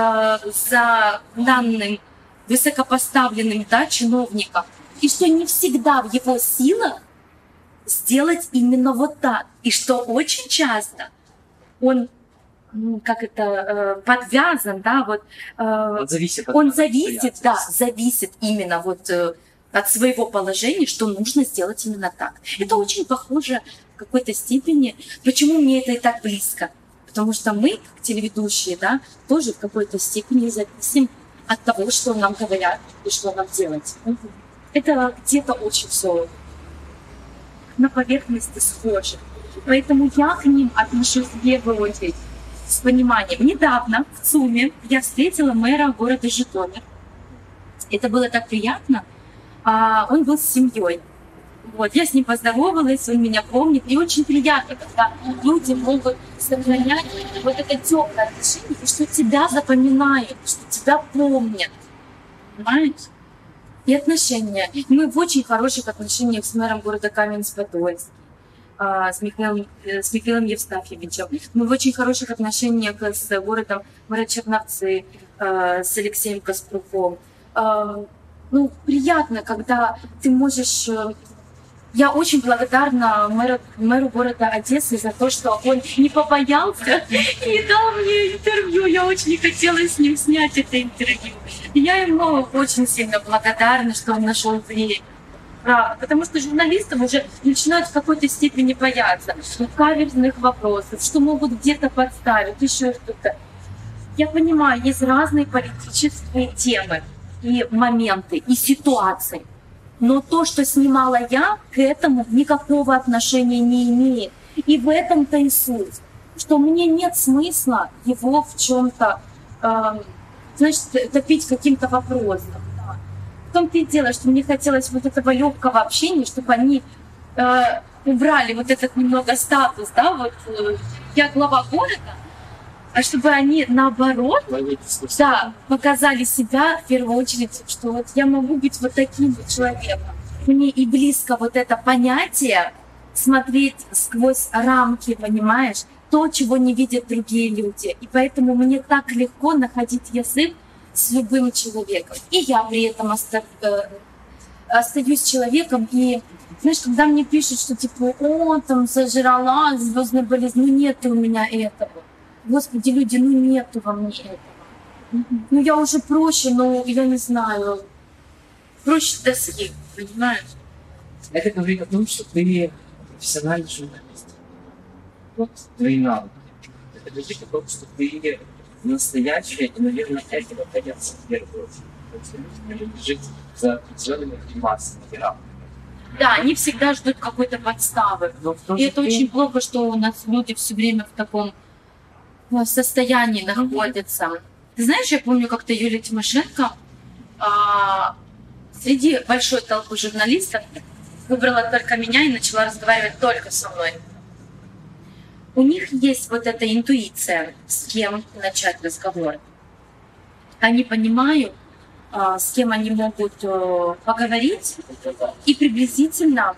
за данным высокопоставленным, да, чиновником. И что не всегда в его силах сделать именно вот так. И что очень часто он, как это, подвязан, да, вот, он зависит, да, зависит именно вот от своего положения, что нужно сделать именно так. Это очень похоже в какой-то степени. Почему мне это и так близко? Потому что мы, как телеведущие, да, тоже в какой-то степени зависим от того, что нам говорят и что нам делать. Это где-то очень все на поверхности схоже. Поэтому я к ним отношусь в первую очередь с пониманием. Недавно в ЦУМе я встретила мэра города Житомир. Это было так приятно. Он был с семьей. Вот, я с ним поздоровалась, он меня помнит. И очень приятно, когда люди могут сохранять вот это теплое отношение, и что тебя запоминают, что тебя помнят. Понимаешь? И отношения. Мы в очень хороших отношениях с мэром города Каменец-Подольск, с Михаилом Евстафьевичем. Мы в очень хороших отношениях с городом мэра Черновцы, с Алексеем Каспруком. Ну, приятно, когда ты можешь... Я очень благодарна мэру города Одессы за то, что он не побоялся и дал мне интервью. Я очень хотела с ним снять это интервью. И я ему очень сильно благодарна, что он нашел время. Правда, потому что журналистам уже начинают в какой-то степени бояться каверзных вопросов, что могут где-то подставить, еще что-то. Я понимаю, есть разные политические темы и моменты, и ситуации. Но то, что снимала я, к этому никакого отношения не имеет. И в этом-то и суть, что мне нет смысла его в чем-то, значит, топить каким-то вопросом. Да. В том-то и дело, что мне хотелось вот этого легкого общения, чтобы они убрали вот этот немного статус, да, вот я глава города, а чтобы они, наоборот, да, показали себя, в первую очередь, что вот я могу быть вот таким вот человеком. Мне и близко вот это понятие смотреть сквозь рамки, понимаешь, то, чего не видят другие люди. И поэтому мне так легко находить язык с любым человеком. И я при этом остаюсь человеком. И, знаешь, когда мне пишут, что типа, о, там зажрала, звездная болезнь, ну нет у меня этого. Господи, люди, ну нету во мне этого. Ну я уже проще, но я не знаю, проще доски, понимаешь? Это говорит о том, что ты профессиональный журналист. Вот твои навыки. Это говорит о том, что ты настоящая, и, наверное, этого боятся в первую очередь. Потому что люди любят жить за определенными массами рамок. Да, они всегда ждут какой-то подставы. И это очень плохо, что у нас люди все время в таком состоянии находятся. Ты знаешь, я помню, как-то Юлия Тимошенко среди большой толпы журналистов выбрала только меня и начала разговаривать только со мной. У них есть вот эта интуиция, с кем начать разговор. Они понимают, с кем они могут поговорить, и приблизительно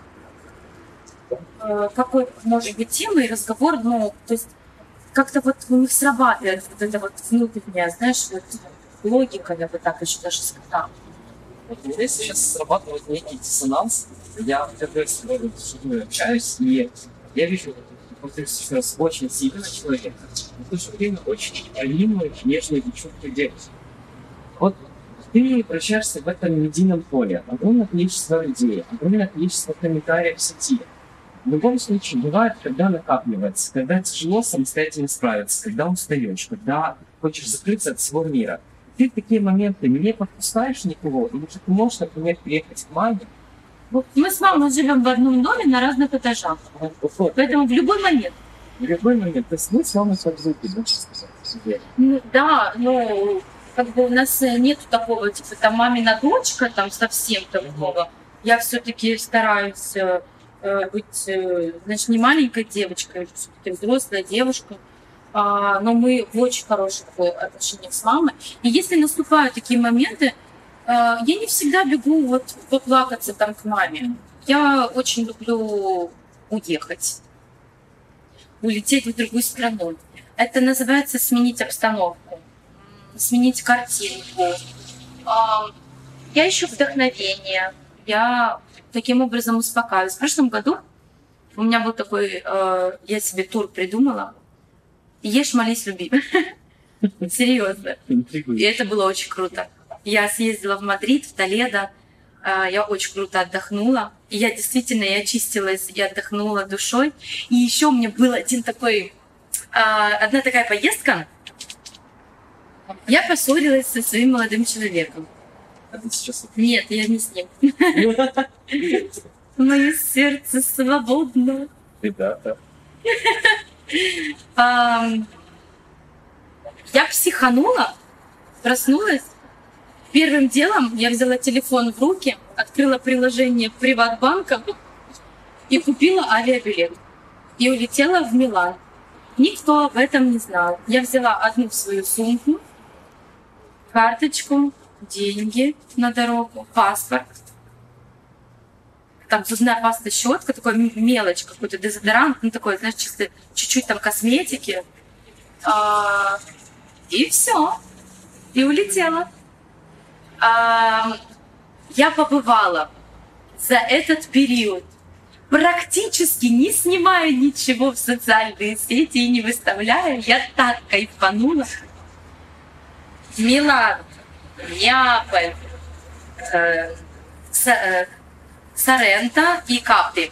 какой может быть тема и разговор, ну, то есть как-то вот у них срабатывает вот эта вот внутренняя, знаешь, вот логика, я бы так еще даже сказала. Вот у меня сейчас срабатывает некий диссонанс. Я впервые с тобой общаюсь, и я вижу, повторюсь еще раз, очень сильного человека, но в то же время очень ранимую, нежную и чуткую девушку. Вот ты вращаешься в этом медийном поле, огромное количество людей, огромное количество комментариев в сети. В любом случае, бывает, когда накапливается, когда тяжело самостоятельно справиться, когда устаешь, когда хочешь закрыться от всего мира. Ты в такие моменты не подпускаешь никого, или же ты можешь, например, приехать к маме. Вот мы с мамой живем в одном доме на разных этажах, поэтому в любой момент. В любой момент. То есть мы с мамой под руки, да, сказать? Да, но как бы у нас нету такого, типа, там, мамина дочка, там, совсем такого. Я все-таки стараюсь быть, значит, не маленькой девочкой, все-таки взрослая девушка. Но мы в очень хороших отношениях с мамой. И если наступают такие моменты, я не всегда бегу вот поплакаться там к маме. Я очень люблю уехать, улететь в другую страну. Это называется сменить обстановку, сменить картинку. Я ищу вдохновение. Я таким образом успокаиваюсь. В прошлом году у меня был такой, я себе тур придумала. Ешь, молись, люби. Серьезно. И это было очень круто. Я съездила в Мадрид, в Толедо. Я очень круто отдохнула. И я действительно, я очистилась, я отдохнула душой. И еще у меня был одна такая поездка. Я поссорилась со своим молодым человеком. А ты сейчас... Нет, я не с ним. Мое сердце свободно. Ребята. Я психанула, проснулась. Первым делом я взяла телефон в руки, открыла приложение Приватбанка и купила авиабилет. И улетела в Милан. Никто об этом не знал. Я взяла одну свою сумку, карточку, деньги на дорогу, паспорт. Там зубная паста, щетка, такой мелочь, какой-то дезодорант, ну такой, знаешь, чисто чуть-чуть там косметики. И все. И улетела. Я побывала за этот период, практически не снимая ничего в социальные сети и не выставляя. Я так кайфанула. Милан, Неаполь, Соренто и Капри.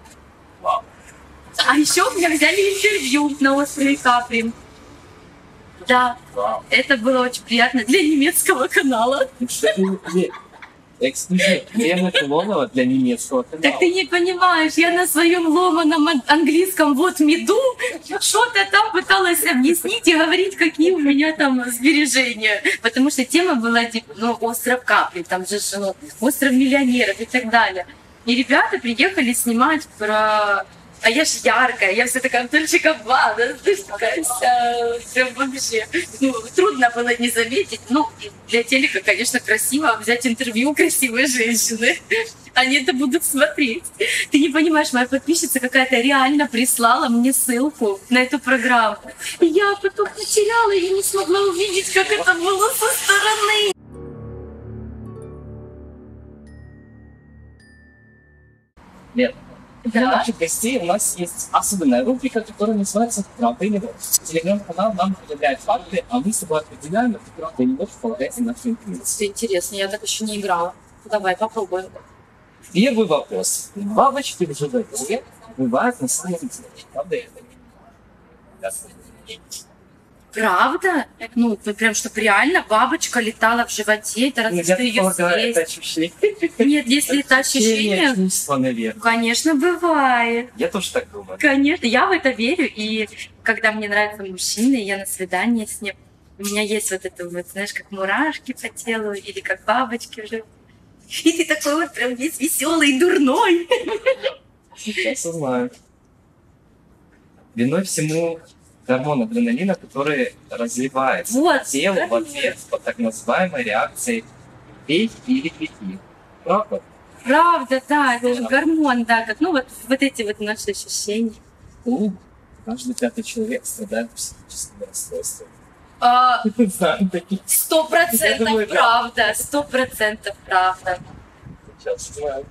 А еще у меня взяли интервью на острове Капри. Да, это было очень приятно для немецкого канала. Эксклюзив Лена Филонова для немецкого канала. Так ты не понимаешь, я на своем ломаном английском вот меду что-то там пыталась объяснить и говорить, какие у меня там сбережения. Потому что тема была типа, ну, остров Капри, там же остров миллионеров и так далее. И ребята приехали снимать про А я ж яркая, я вся такая Дольче Габбана, ты ж такая вся, прям вообще. Ну, трудно было не заметить. Ну, для телека, конечно, красиво взять интервью у красивой женщины. Они это будут смотреть. Ты не понимаешь, моя подписчица какая-то реально прислала мне ссылку на эту программу. И я потом потеряла, я не смогла увидеть, как это было со стороны. Лет. Для Да. наших гостей у нас есть особенная рубрика, которая называется «Правда или ложь». Телеграм-канал нам предъявляет факты, а мы с тобой определяем, это правда или ложь в полагается нашу информацию. Интересно, я так еще не играла. Давай, попробуем. Первый вопрос. Бабочки в животе бывают на самом деле. Правда это? Да. Правда? Ну, прям, чтобы реально бабочка летала в животе, это разве Я что ее полагаю, это съесть? ощущение. Нет, если это ощущение, Чувство, наверное. конечно, бывает. Я тоже так думаю. Конечно, я в это верю. И когда мне нравятся мужчины, я на свидание с ним, у меня есть вот это вот, знаешь, как мурашки по телу или как бабочки уже. И ты такой вот прям весь веселый и дурной. Сейчас узнаю. Виной всему гормон адреналина, который разливается Вот, по телу в ответ по так называемой реакции «пей или пети». Правда? Правда, да, это же гормон, да, как, ну вот эти вот наши ощущения. Каждый пятый человек страдает психическим расстройством. А, Знаю таких. 100% Я думаю, да. правда, 100% правда. Сейчас знаю.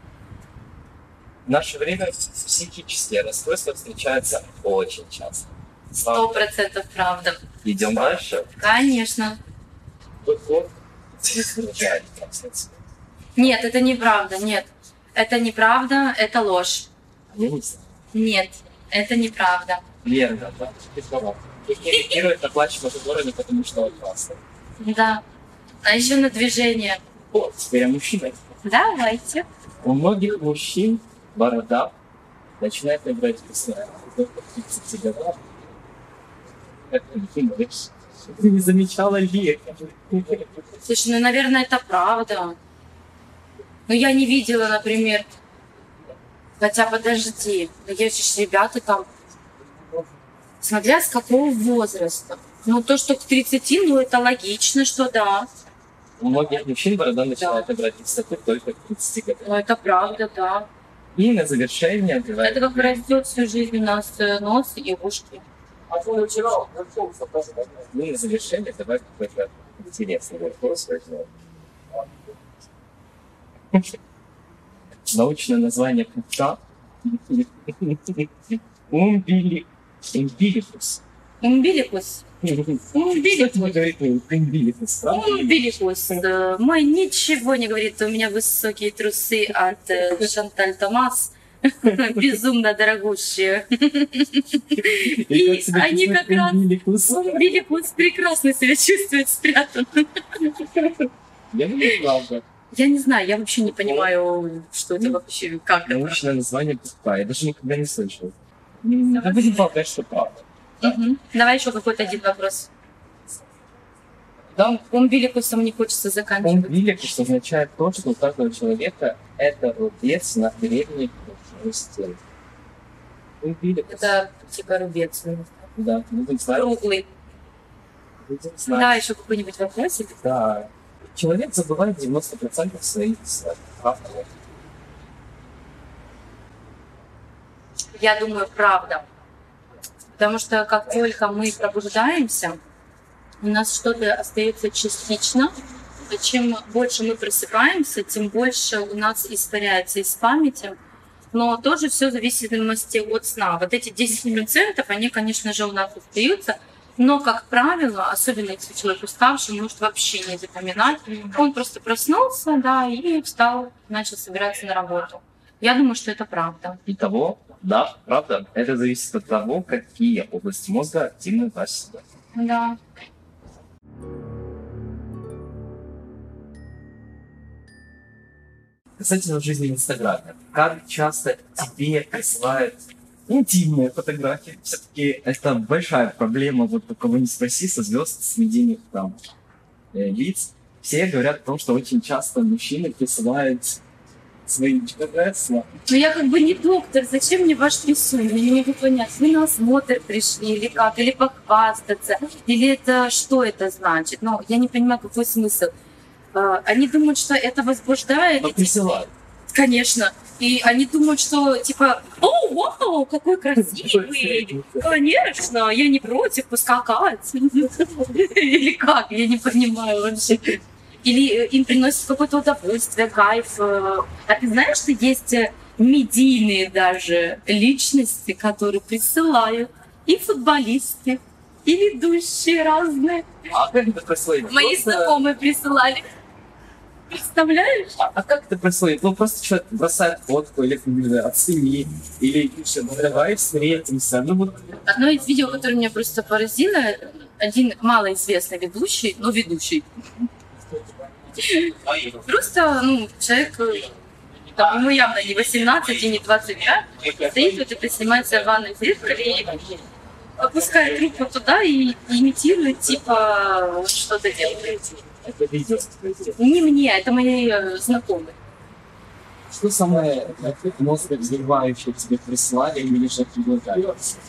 В наше время психические расстройства встречаются очень часто. 100% правда. Идем дальше. Конечно. Вот. Случайно трансляция. Нет, это неправда, нет. Это неправда, это ложь. Я не знаю. Нет, это неправда. Верно, да? Ты права. Их не реагируют на плач в городе, потому что он классный. Да. А еще на движение. Вот, теперь о мужчинах. Давайте. У многих мужчин борода начинает набирать весну. Только 30 годов. Как ты думаешь? Ты не замечала ли? Слушай, ну, наверное, это правда. Но я не видела, например, хотя подожди, да есть же ребята там, смотря с какого возраста. Ну, то, что к 30, ну, это логично, что да. У многих мужчин борода начинает набирать высоту только к 30 годам. Но это правда, да. И на завершение Это как растет всю жизнь у нас нос и ушки. Ну и на завершение давай какой-то интересный вопрос возьмем. Научное название пупка умбиликус. Умбиликус. Умбиликус. Умбиликус, правда? Умбиликус. Мой ничего не говорит. У меня высокие трусы от Шанталь Томас. Безумно дорогущие. И они как раз... Умбиликус прекрасно себя чувствует спрятан. Я не знал, Я не знаю, я вообще не понимаю, что это вообще, как это. научное название пупка. Я даже никогда не слышал. Я будем полагать, что правда. Мгм. Давай еще какой-то один вопрос. Да, Умбиликусом не хочется заканчивать. умбиликус означает то, что у каждого человека это рубец на передней брюшной стенке. Умбиликус. Это типа рубец. Да, будем знать. Круглый. Будем знать. Да, еще какой-нибудь вопросик. Да. Человек забывает 90% своих слов. Правда? Я думаю, правда. Потому что как только мы пробуждаемся, у нас что-то остается частично. А чем больше мы просыпаемся, тем больше у нас испаряется из памяти. Но тоже все в зависимости от сна. Вот эти 10%, они, конечно же, у нас остаются. Но, как правило, особенно если человек уставший, может вообще не запоминать. Он просто проснулся, да, и встал, начал собираться на работу. Я думаю, что это правда. Итого, да, правда, это зависит от того, какие области мозга активны в вашей себе. Да. Касательно жизни в Инстаграме, как часто тебе присылают интимные фотографии? Все-таки это большая проблема, вот у кого не спроси, со звезд, с медийных там лиц. Все говорят о том, что очень часто мужчины присылают свои чудеса. Но я как бы не доктор, зачем мне ваш писюн? Я не могу понять, вы на осмотр пришли или как, или похвастаться, или это что это значит? Но я не понимаю, какой смысл. Они думают, что это возбуждает. Но присылают. Конечно. И они думают, что типа, о, вау, какой красивый. Конечно, я не против поскакать. Или как, я не понимаю вообще. Или им приносит какое-то удовольствие, кайф. А ты знаешь, что есть медийные даже личности, которые присылают и футболисты, и ведущие разные. А как это происходит? Мои Просто- знакомые присылали. Представляешь? А как это происходит? Ну, просто человек бросает фотку или от семьи, или пишет, ну, давай встретимся. Ну, вот Одно из видео, которое меня просто поразило, один малоизвестный ведущий, но ведущий, просто, ну, человек, там, ему явно не 18 и не 25, стоит вот это, снимается в ванной зеркале и опускает руку туда и имитирует, типа, вот что-то делает. это видео. Не мне, это мои знакомые. Что самое мозг взрывающее тебе прислали или же предлагали?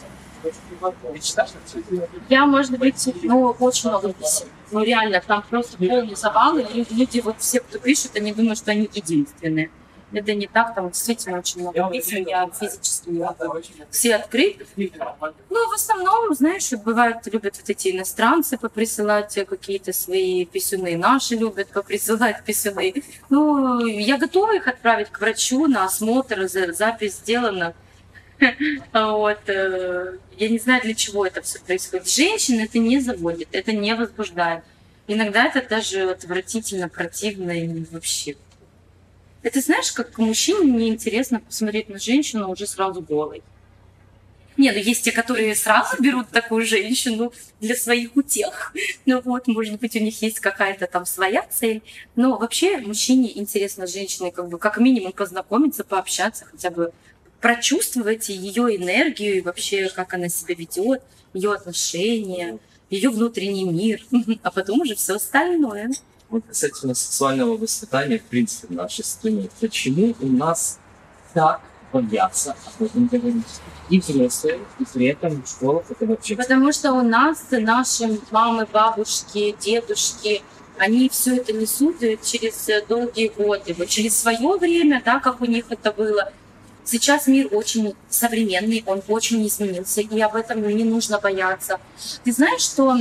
Ты читаешь? Я, может быть, ну, очень много писем. Ну, реально, там просто полный завал, и люди, вот все, кто пишет, они думают, что они единственные. Это не так, там действительно очень много писем, я физически не могу все открыть. Ну, в основном, знаешь, бывают, любят вот эти иностранцы поприсылать какие-то свои писюны, наши любят поприсылать писюны. Ну, я готова их отправить к врачу на осмотр, запись сделана. Вот. Я не знаю, для чего это все происходит. Женщин это не заводит, это не возбуждает. Иногда это даже отвратительно, противно и вообще. Это знаешь, как мужчине неинтересно посмотреть на женщину уже сразу голой. Не, ну есть те, которые сразу берут такую женщину для своих утех. Ну вот, может быть, у них есть какая-то там своя цель. Но вообще мужчине интересно с женщиной как минимум познакомиться, пообщаться, хотя бы прочувствовать ее энергию и вообще, как она себя ведет, ее отношения, ее внутренний мир, а потом уже все остальное. Вот касательно сексуального воспитания, в принципе, в нашей стране. Почему у нас так боятся об этом говорить? И взрослые, и при этом в школах это вообще... Потому что у нас наши мамы, бабушки, дедушки, они все это несут через долгие годы, вот через свое время, да, как у них это было. Сейчас мир очень современный, он очень изменился, и об этом не нужно бояться. Ты знаешь, что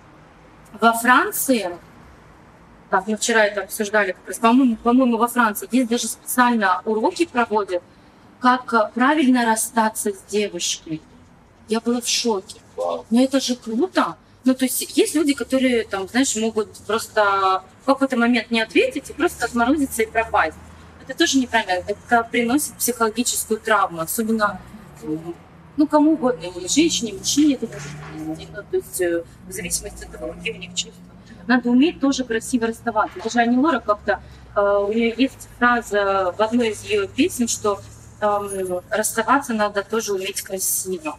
во Франции, так, мы вчера это обсуждали, как раз, по-моему, во Франции есть даже специально уроки проводят, как правильно расстаться с девушкой. Я была в шоке. Но это же круто. Ну, то есть есть люди, которые, там, знаешь, могут просто в какой-то момент не ответить и просто отморозиться и пропасть. Это тоже неправильно. Это приносит психологическую травму. Особенно, ну, кому угодно. Или женщине, мужчине. Это может быть, ну, то есть в зависимости от того, какие у них чувства. Надо уметь тоже красиво расставаться. Даже Ани Лорак как-то, у нее есть фраза в одной из ее песен, что расставаться надо тоже уметь красиво.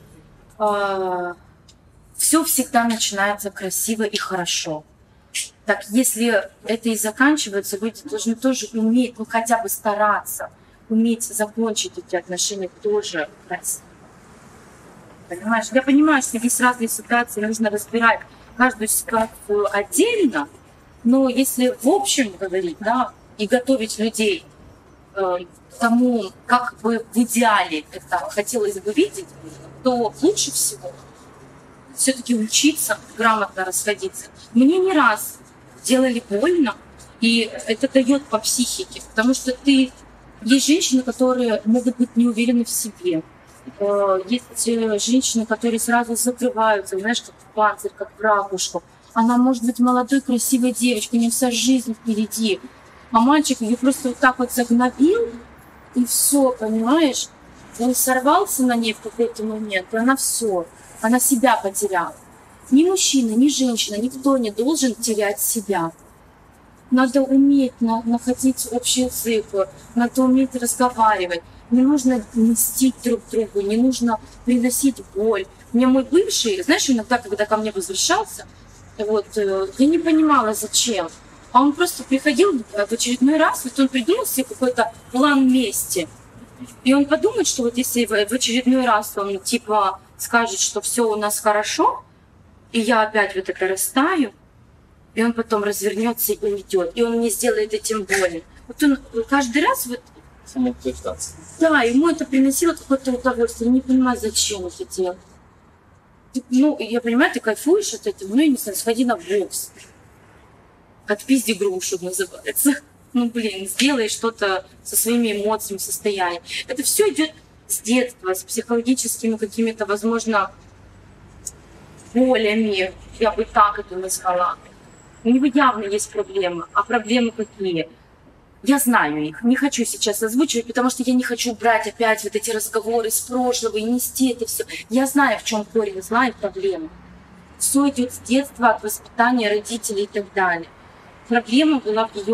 Все всегда начинается красиво и хорошо. Так, если это и заканчивается, люди должны тоже уметь, ну хотя бы стараться, уметь закончить эти отношения тоже красиво. Понимаешь? Я понимаю, что есть разные ситуации, нужно разбирать каждую ситуацию отдельно, но если в общем говорить, да, и готовить людей к тому, как бы в идеале это хотелось бы видеть, то лучше всего все-таки учиться грамотно расходиться. Мне не раз делали больно, и это дает по психике, потому что есть женщины, которые могут быть не уверены в себе. Есть женщины, которые сразу закрываются, знаешь, как в панцирь, как в ракушку. Она может быть молодой, красивой девочкой, у нее вся жизнь впереди. А мальчик ее просто вот так вот загнобил, и все, понимаешь? Он сорвался на ней в какой-то момент, и она все, она себя потеряла. Ни мужчина, ни женщина, никто не должен терять себя. Надо уметь находить общий язык, надо уметь разговаривать. Не нужно мстить друг другу, не нужно приносить боль. Мне мой бывший, знаешь, иногда, когда ко мне возвращался, вот, я не понимала, зачем. А он просто приходил в очередной раз, вот он придумал себе какой-то план мести. И он подумает, что вот если в очередной раз он типа скажет, что все у нас хорошо, и я опять вот это растаю, и он потом развернется и уйдет, и он мне сделает этим больно. Вот он каждый раз вот... Да, ему это приносило какое-то удовольствие. Я не понимаю, зачем это делать. Ну, я понимаю, ты кайфуешь от этого, ну, я не знаю, сходи на бокс. Отпизди грушу, называется. Ну, блин, сделай что-то со своими эмоциями, состоянием. Это все идет с детства, с психологическими какими-то, возможно, болями, я бы так это назвала. У него явно есть проблемы. А проблемы какие? Я знаю их, не хочу сейчас озвучивать, потому что я не хочу брать опять вот эти разговоры с прошлого и нести это все. Я знаю, в чем корень зла и проблема. Все идет с детства, от воспитания родителей и так далее. Проблема была в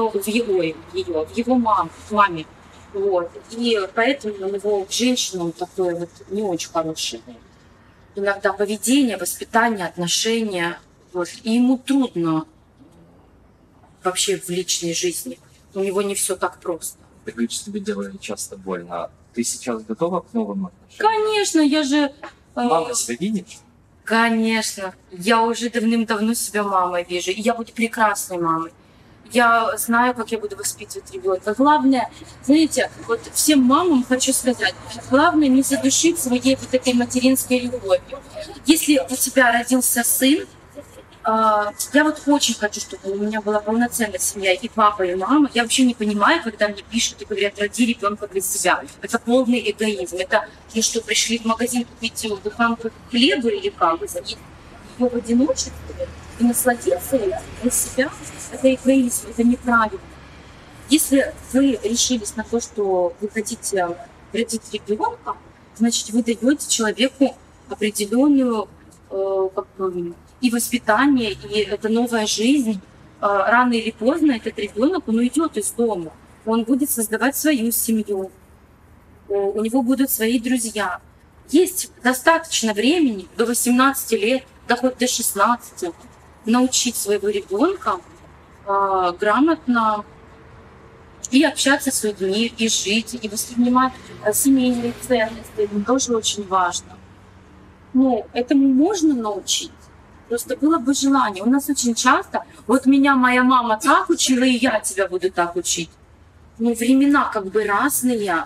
его маме. Вот. И поэтому у него к женщинам такое вот не очень хорошее. Иногда поведение, воспитание, отношения. Вот. И ему трудно вообще в личной жизни. У него не все так просто. Ты говоришь, что тебе делали часто больно. Ты сейчас готова к новым отношениям? Конечно, я же... Мама себя видишь? Конечно. Я уже давным-давно себя мамой вижу. И я буду прекрасной мамой. Я знаю, как я буду воспитывать ребенка. Главное, знаете, вот всем мамам хочу сказать, главное не задушить своей вот этой материнской любовью. Если у тебя родился сын, я вот очень хочу, чтобы у меня была полноценная семья, и папа, и мама. Я вообще не понимаю, когда мне пишут и говорят, роди ребенка для себя. Это полный эгоизм. Это, ну что, пришли в магазин купить буханку хлеба или как? Заесть ее в одиночестве и насладиться этим для себя. Это эгоизм, это неправильно. Если вы решились на то, что вы хотите родить ребенка, значит, вы даете человеку определенную и воспитание, и это новая жизнь. Рано или поздно этот ребенок, он уйдет из дома. Он будет создавать свою семью. У него будут свои друзья. Есть достаточно времени, до 18 лет, да хоть до 16, научить своего ребенка грамотно и общаться с людьми, и жить, и воспринимать семейные ценности. Это тоже очень важно. Ну, этому можно научить. Просто было бы желание. У нас очень часто, вот меня моя мама так учила, и я тебя буду так учить. Но времена как бы разные.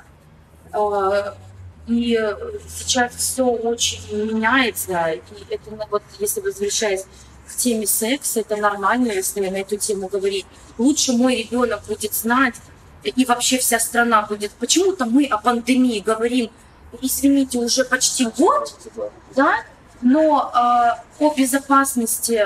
И сейчас все очень меняется. И это вот, если возвращаясь к теме секса, это нормально, если на эту тему говорить. Лучше мой ребенок будет знать, и вообще вся страна будет. Почему-то мы о пандемии говорим, извините, уже почти год, да? Но о безопасности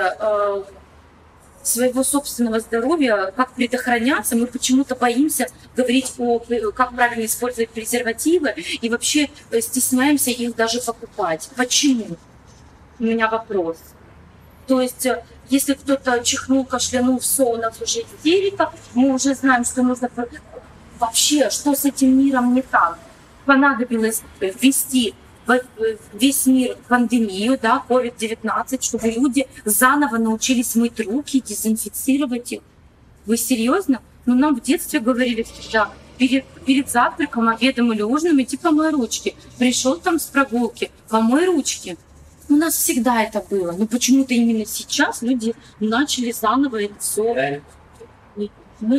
своего собственного здоровья, как предохраняться, мы почему-то боимся говорить как правильно использовать презервативы и вообще стесняемся их даже покупать. Почему? У меня вопрос. То есть, если кто-то чихнул, кашлянул, все, у нас уже истерика, мы уже знаем, что нужно... Вообще, что с этим миром не так? Понадобилось ввести весь мир пандемию, да, COVID-19, чтобы люди заново научились мыть руки, дезинфицировать их. Вы серьезно? Ну, нам в детстве говорили всегда, перед завтраком, обедом или ужином иди помой ручки. Пришел там с прогулки, помой ручки. У нас всегда это было. Но почему-то именно сейчас люди начали заново это все. Ну,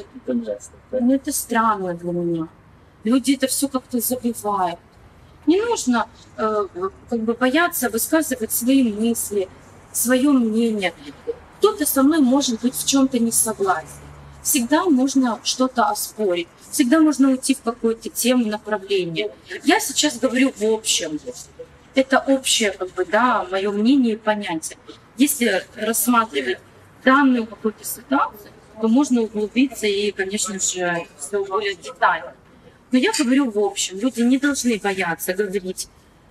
это странно для меня. Люди это все как-то забывают. Не нужно как бы бояться высказывать свои мысли, свое мнение. Кто-то со мной может быть в чем-то не согласен. Всегда можно что-то оспорить. Всегда можно уйти в какую-то тему, направление. Я сейчас говорю в общем. Это общее, как бы, да, мое мнение и понятие. Если рассматривать данную какую-то ситуацию, то можно углубиться и, конечно же, все более детально. Но я говорю в общем, люди не должны бояться говорить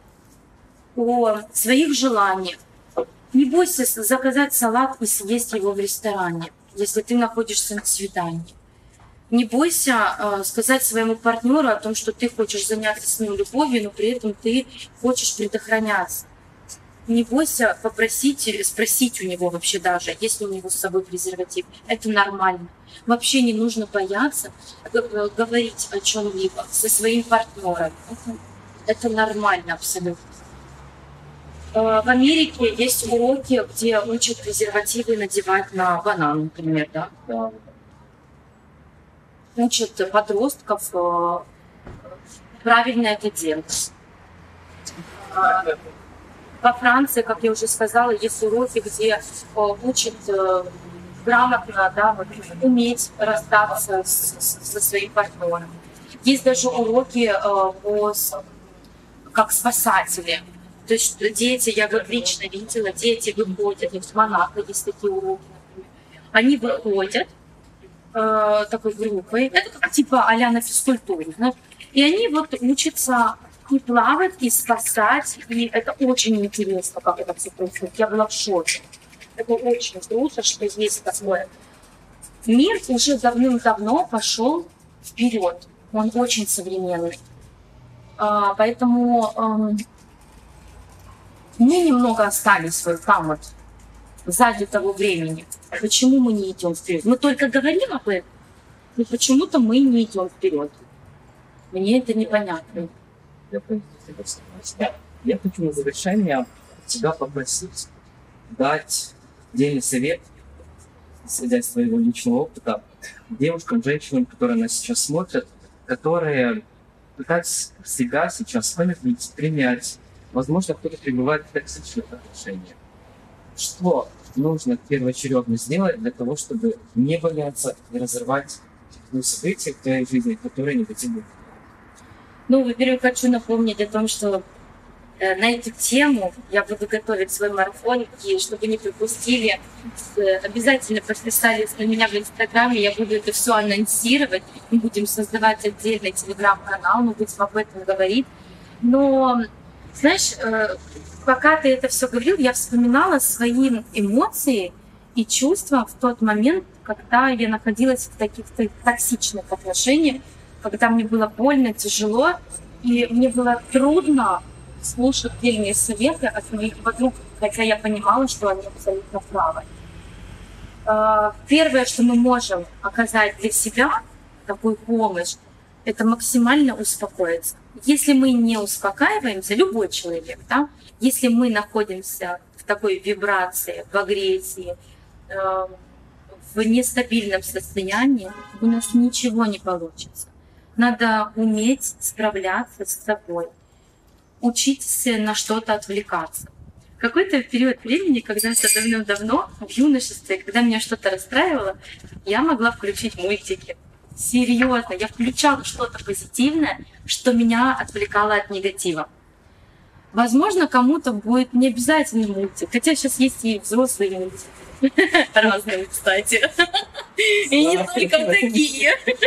о своих желаниях. Не бойся заказать салат и съесть его в ресторане, если ты находишься на свидании. Не бойся сказать своему партнеру о том, что ты хочешь заняться с ним любовью, но при этом ты хочешь предохраняться. не бойся попросить или спросить у него вообще даже, есть ли у него с собой презерватив. Это нормально. Вообще не нужно бояться говорить о чем-либо со своим партнером. Это нормально абсолютно. В Америке есть уроки, где учат презервативы надевать на банан, например, да? Учат подростков правильно это делать. Во Франции, как я уже сказала, есть уроки, где учат грамотно, да, вот, уметь расстаться со своим партнером. Есть даже уроки как спасатели. То есть дети, я вот лично видела, дети выходят, в Монако есть такие уроки, например. Они выходят такой группой, это как типа а-ля на физкультуре, да? И они вот учатся и плавать, и спасать, и это очень интересно, как это все происходит. Я была в шоке. Это очень круто, что есть такое. Мир уже давным-давно пошел вперед. Он очень современный. Поэтому мы немного остались вот там вот, сзади того времени. Почему мы не идем вперед? Мы только говорим об этом, но почему-то мы не идем вперед. Мне это непонятно. Я хочу на завершение тебя попросить дать отдельный совет, исходя из твоего личного опыта, девушкам, женщинам, которые нас сейчас смотрят, которые пытаются себя сейчас полюбить, принять. Возможно, кто-то пребывает в токсичных отношениях. Что нужно первоочередно сделать для того, чтобы не бояться и разорвать события в твоей жизни, которые не хотим? Ну, во-первых, хочу напомнить о том, что на эту тему я буду готовить свой марафон, и чтобы не пропустили, обязательно подписались на меня в Инстаграме, я буду это все анонсировать, мы будем создавать отдельный телеграм-канал, мы будем об этом говорить. Но, знаешь, пока ты это все говорил, я вспоминала свои эмоции и чувства в тот момент, когда я находилась в таких-то токсичных отношениях, когда мне было больно, тяжело, и мне было трудно слушать дельные советы от моих подруг, хотя я понимала, что они абсолютно правы. Первое, что мы можем оказать для себя, такую помощь, это максимально успокоиться. Если мы не успокаиваемся, любой человек, да, если мы находимся в такой вибрации, в агрессии, в нестабильном состоянии, у нас ничего не получится. Надо уметь справляться с собой, учиться на что-то отвлекаться. В какой-то период времени, когда-то давно-давно, в юношестве, когда меня что-то расстраивало, я могла включить мультики. Серьезно, я включала что-то позитивное, что меня отвлекало от негатива. Возможно, кому-то будет не обязательно мультик, хотя сейчас есть и взрослые мультики. Разные, кстати. И не только такие.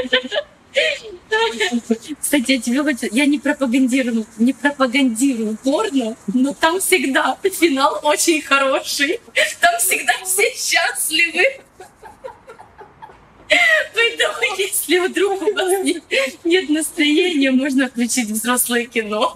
Кстати, я тебе хочу... Я не пропагандирую порно, но там всегда финал очень хороший. Там всегда все счастливы. Поэтому, если вдруг у вас нет настроения, можно включить взрослое кино.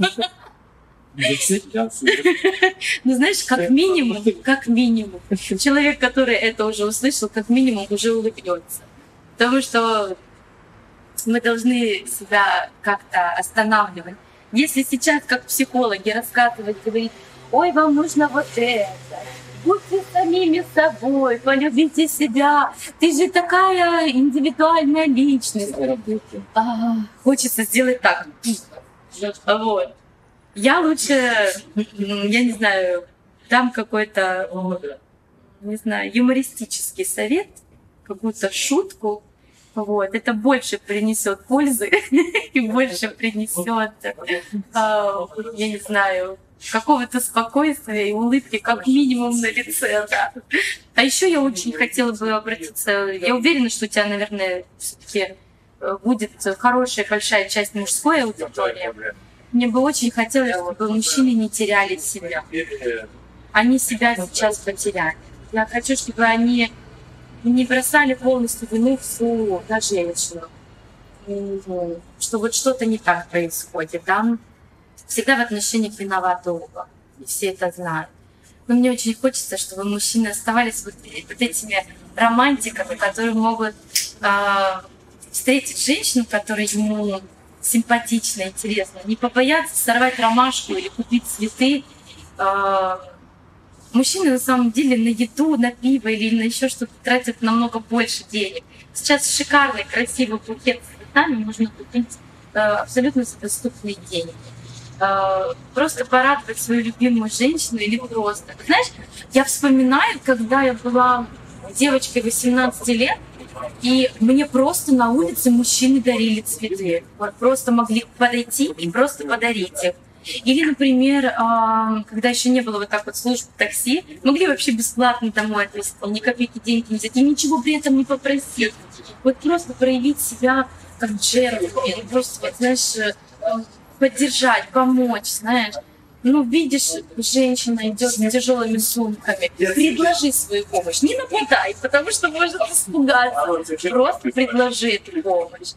Ну, знаешь, как минимум, человек, который это уже услышал, как минимум уже улыбнется. Потому что мы должны себя как-то останавливать. Если сейчас, как психологи, рассказывать, говорить, ой, вам нужно вот это, будьте самими собой, полюбите себя, ты же такая индивидуальная личность. Хочется сделать так. Вот. Я лучше, я не знаю, дам какой-то, не знаю, юмористический совет, какую-то шутку. Вот, это больше принесет пользы и больше принесет, я не знаю, какого-то спокойствия и улыбки, как минимум, на лице. Да. А еще я очень хотела бы обратиться, я уверена, что у тебя, наверное, все-таки будет хорошая большая часть мужской аудитории. Мне бы очень хотелось, чтобы мужчины не теряли себя. Они себя сейчас потеряли. Я хочу, чтобы они не бросали полностью вину всю на женщину, что вот что-то не так происходит. Там всегда в отношениях виноваты оба, и все это знают. Но мне очень хочется, чтобы мужчины оставались вот этими романтиками, которые могут встретить женщину, которая ему симпатична, интересна, не побояться сорвать ромашку или купить цветы. Мужчины на самом деле на еду, на пиво или на еще что-то тратят намного больше денег. Сейчас шикарный, красивый букет с цветами можно купить абсолютно за доступные деньги. Просто порадовать свою любимую женщину или просто. Знаешь, я вспоминаю, когда я была девочкой 18 лет, и мне просто на улице мужчины дарили цветы. Вот просто могли подойти и просто подарить их. Или, например, когда еще не было вот так вот служб такси, могли вообще бесплатно домой отвезти, ни копейки денег не взять, и ничего при этом не попросить. Вот просто проявить себя как джентльмен, просто, вот, знаешь, поддержать, помочь, знаешь. Ну, видишь, женщина идет с тяжелыми сумками, предложи свою помощь. Не нападай, потому что может испугаться. Просто предложи эту помощь.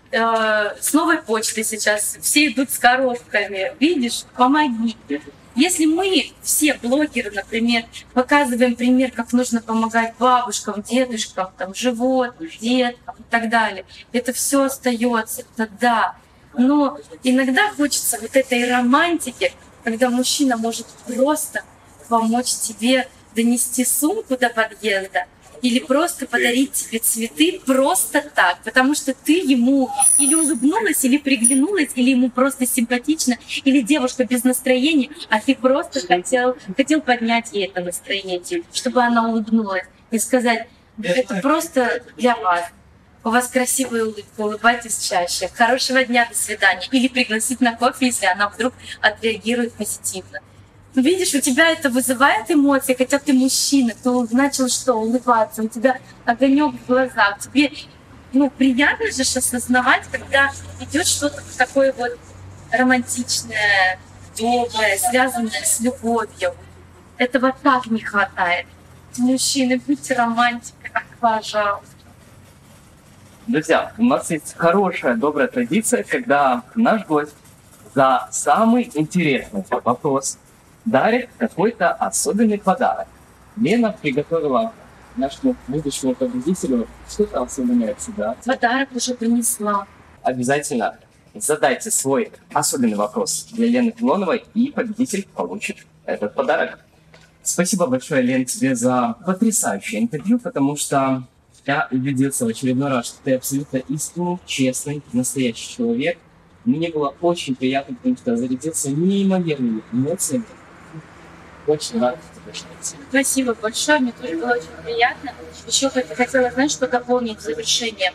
С новой почтой сейчас все идут с коробками. Видишь, помоги. Если мы, все блогеры, например, показываем пример, как нужно помогать бабушкам, дедушкам, там, животным, деткам и так далее, это все остается, это да. Но иногда хочется вот этой романтики, когда мужчина может просто помочь тебе донести сумку до подъезда или просто подарить тебе цветы просто так, потому что ты ему или улыбнулась, или приглянулась, или ему просто симпатично, или девушка без настроения, а ты просто хотел поднять ей это настроение, чтобы она улыбнулась и сказать: это просто для вас. У вас красивая улыбка, улыбайтесь чаще. Хорошего дня, до свидания. Или пригласить на кофе, если она вдруг отреагирует позитивно. Ну, видишь, у тебя это вызывает эмоции, хотя ты мужчина, ты начал что, улыбаться, у тебя огонек в глазах. Тебе, приятно же осознавать, когда идет что-то такое вот романтичное, доброе, связанное с любовью. Этого так не хватает. Мужчины, будьте романтиками, пожалуйста. Друзья, у нас есть хорошая, добрая традиция, когда наш гость за самый интересный вопрос дарит какой-то особенный подарок. Лена приготовила нашему будущему победителю что-то особенное сюда. Подарок уже принесла. Обязательно задайте свой особенный вопрос для Лены Филоновой, и победитель получит этот подарок. Спасибо большое, Лен, тебе за потрясающее интервью, потому что я убедился в очередной раз, что ты абсолютно искренний, честный, настоящий человек. Мне было очень приятно, потому что зарядился неимоверными эмоциями. Очень рад тебя ждать. Спасибо большое, мне тоже было очень приятно. Еще хотела, знаешь, что дополнить в завершение.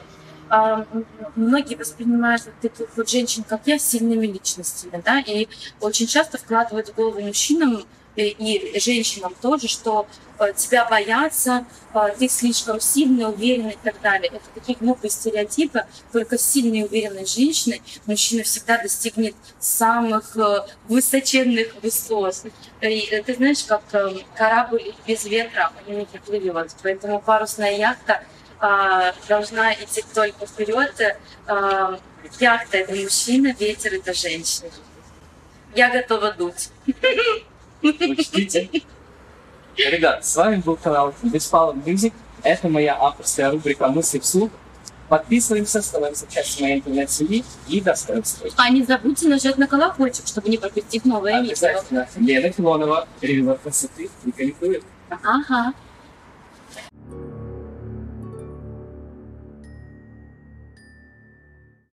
Многие воспринимают вот таких вот женщин, как я, сильными личностями, да, и очень часто вкладывают в голову мужчинам и женщинам тоже, что тебя боятся, ты слишком сильный, уверенный и так далее. Это такие глупые стереотипы. Только сильной и уверенной женщиной мужчина всегда достигнет самых высоченных высот. И ты знаешь, как корабль без ветра он не приплывет. Поэтому парусная яхта должна идти только вперед. Яхта — это мужчина, ветер — это женщина. Я готова дуть. Учтите. Ребят, с вами был канал Беспалов Music. Это моя авторская рубрика «Мысли вслух». Подписываемся, становимся частью моей интернет-семьи и до встречи. А не забудьте нажать на колокольчик, чтобы не пропустить новое видео. Обязательно. Лена Филонова, ревизор красоты, рекомендует. Ага.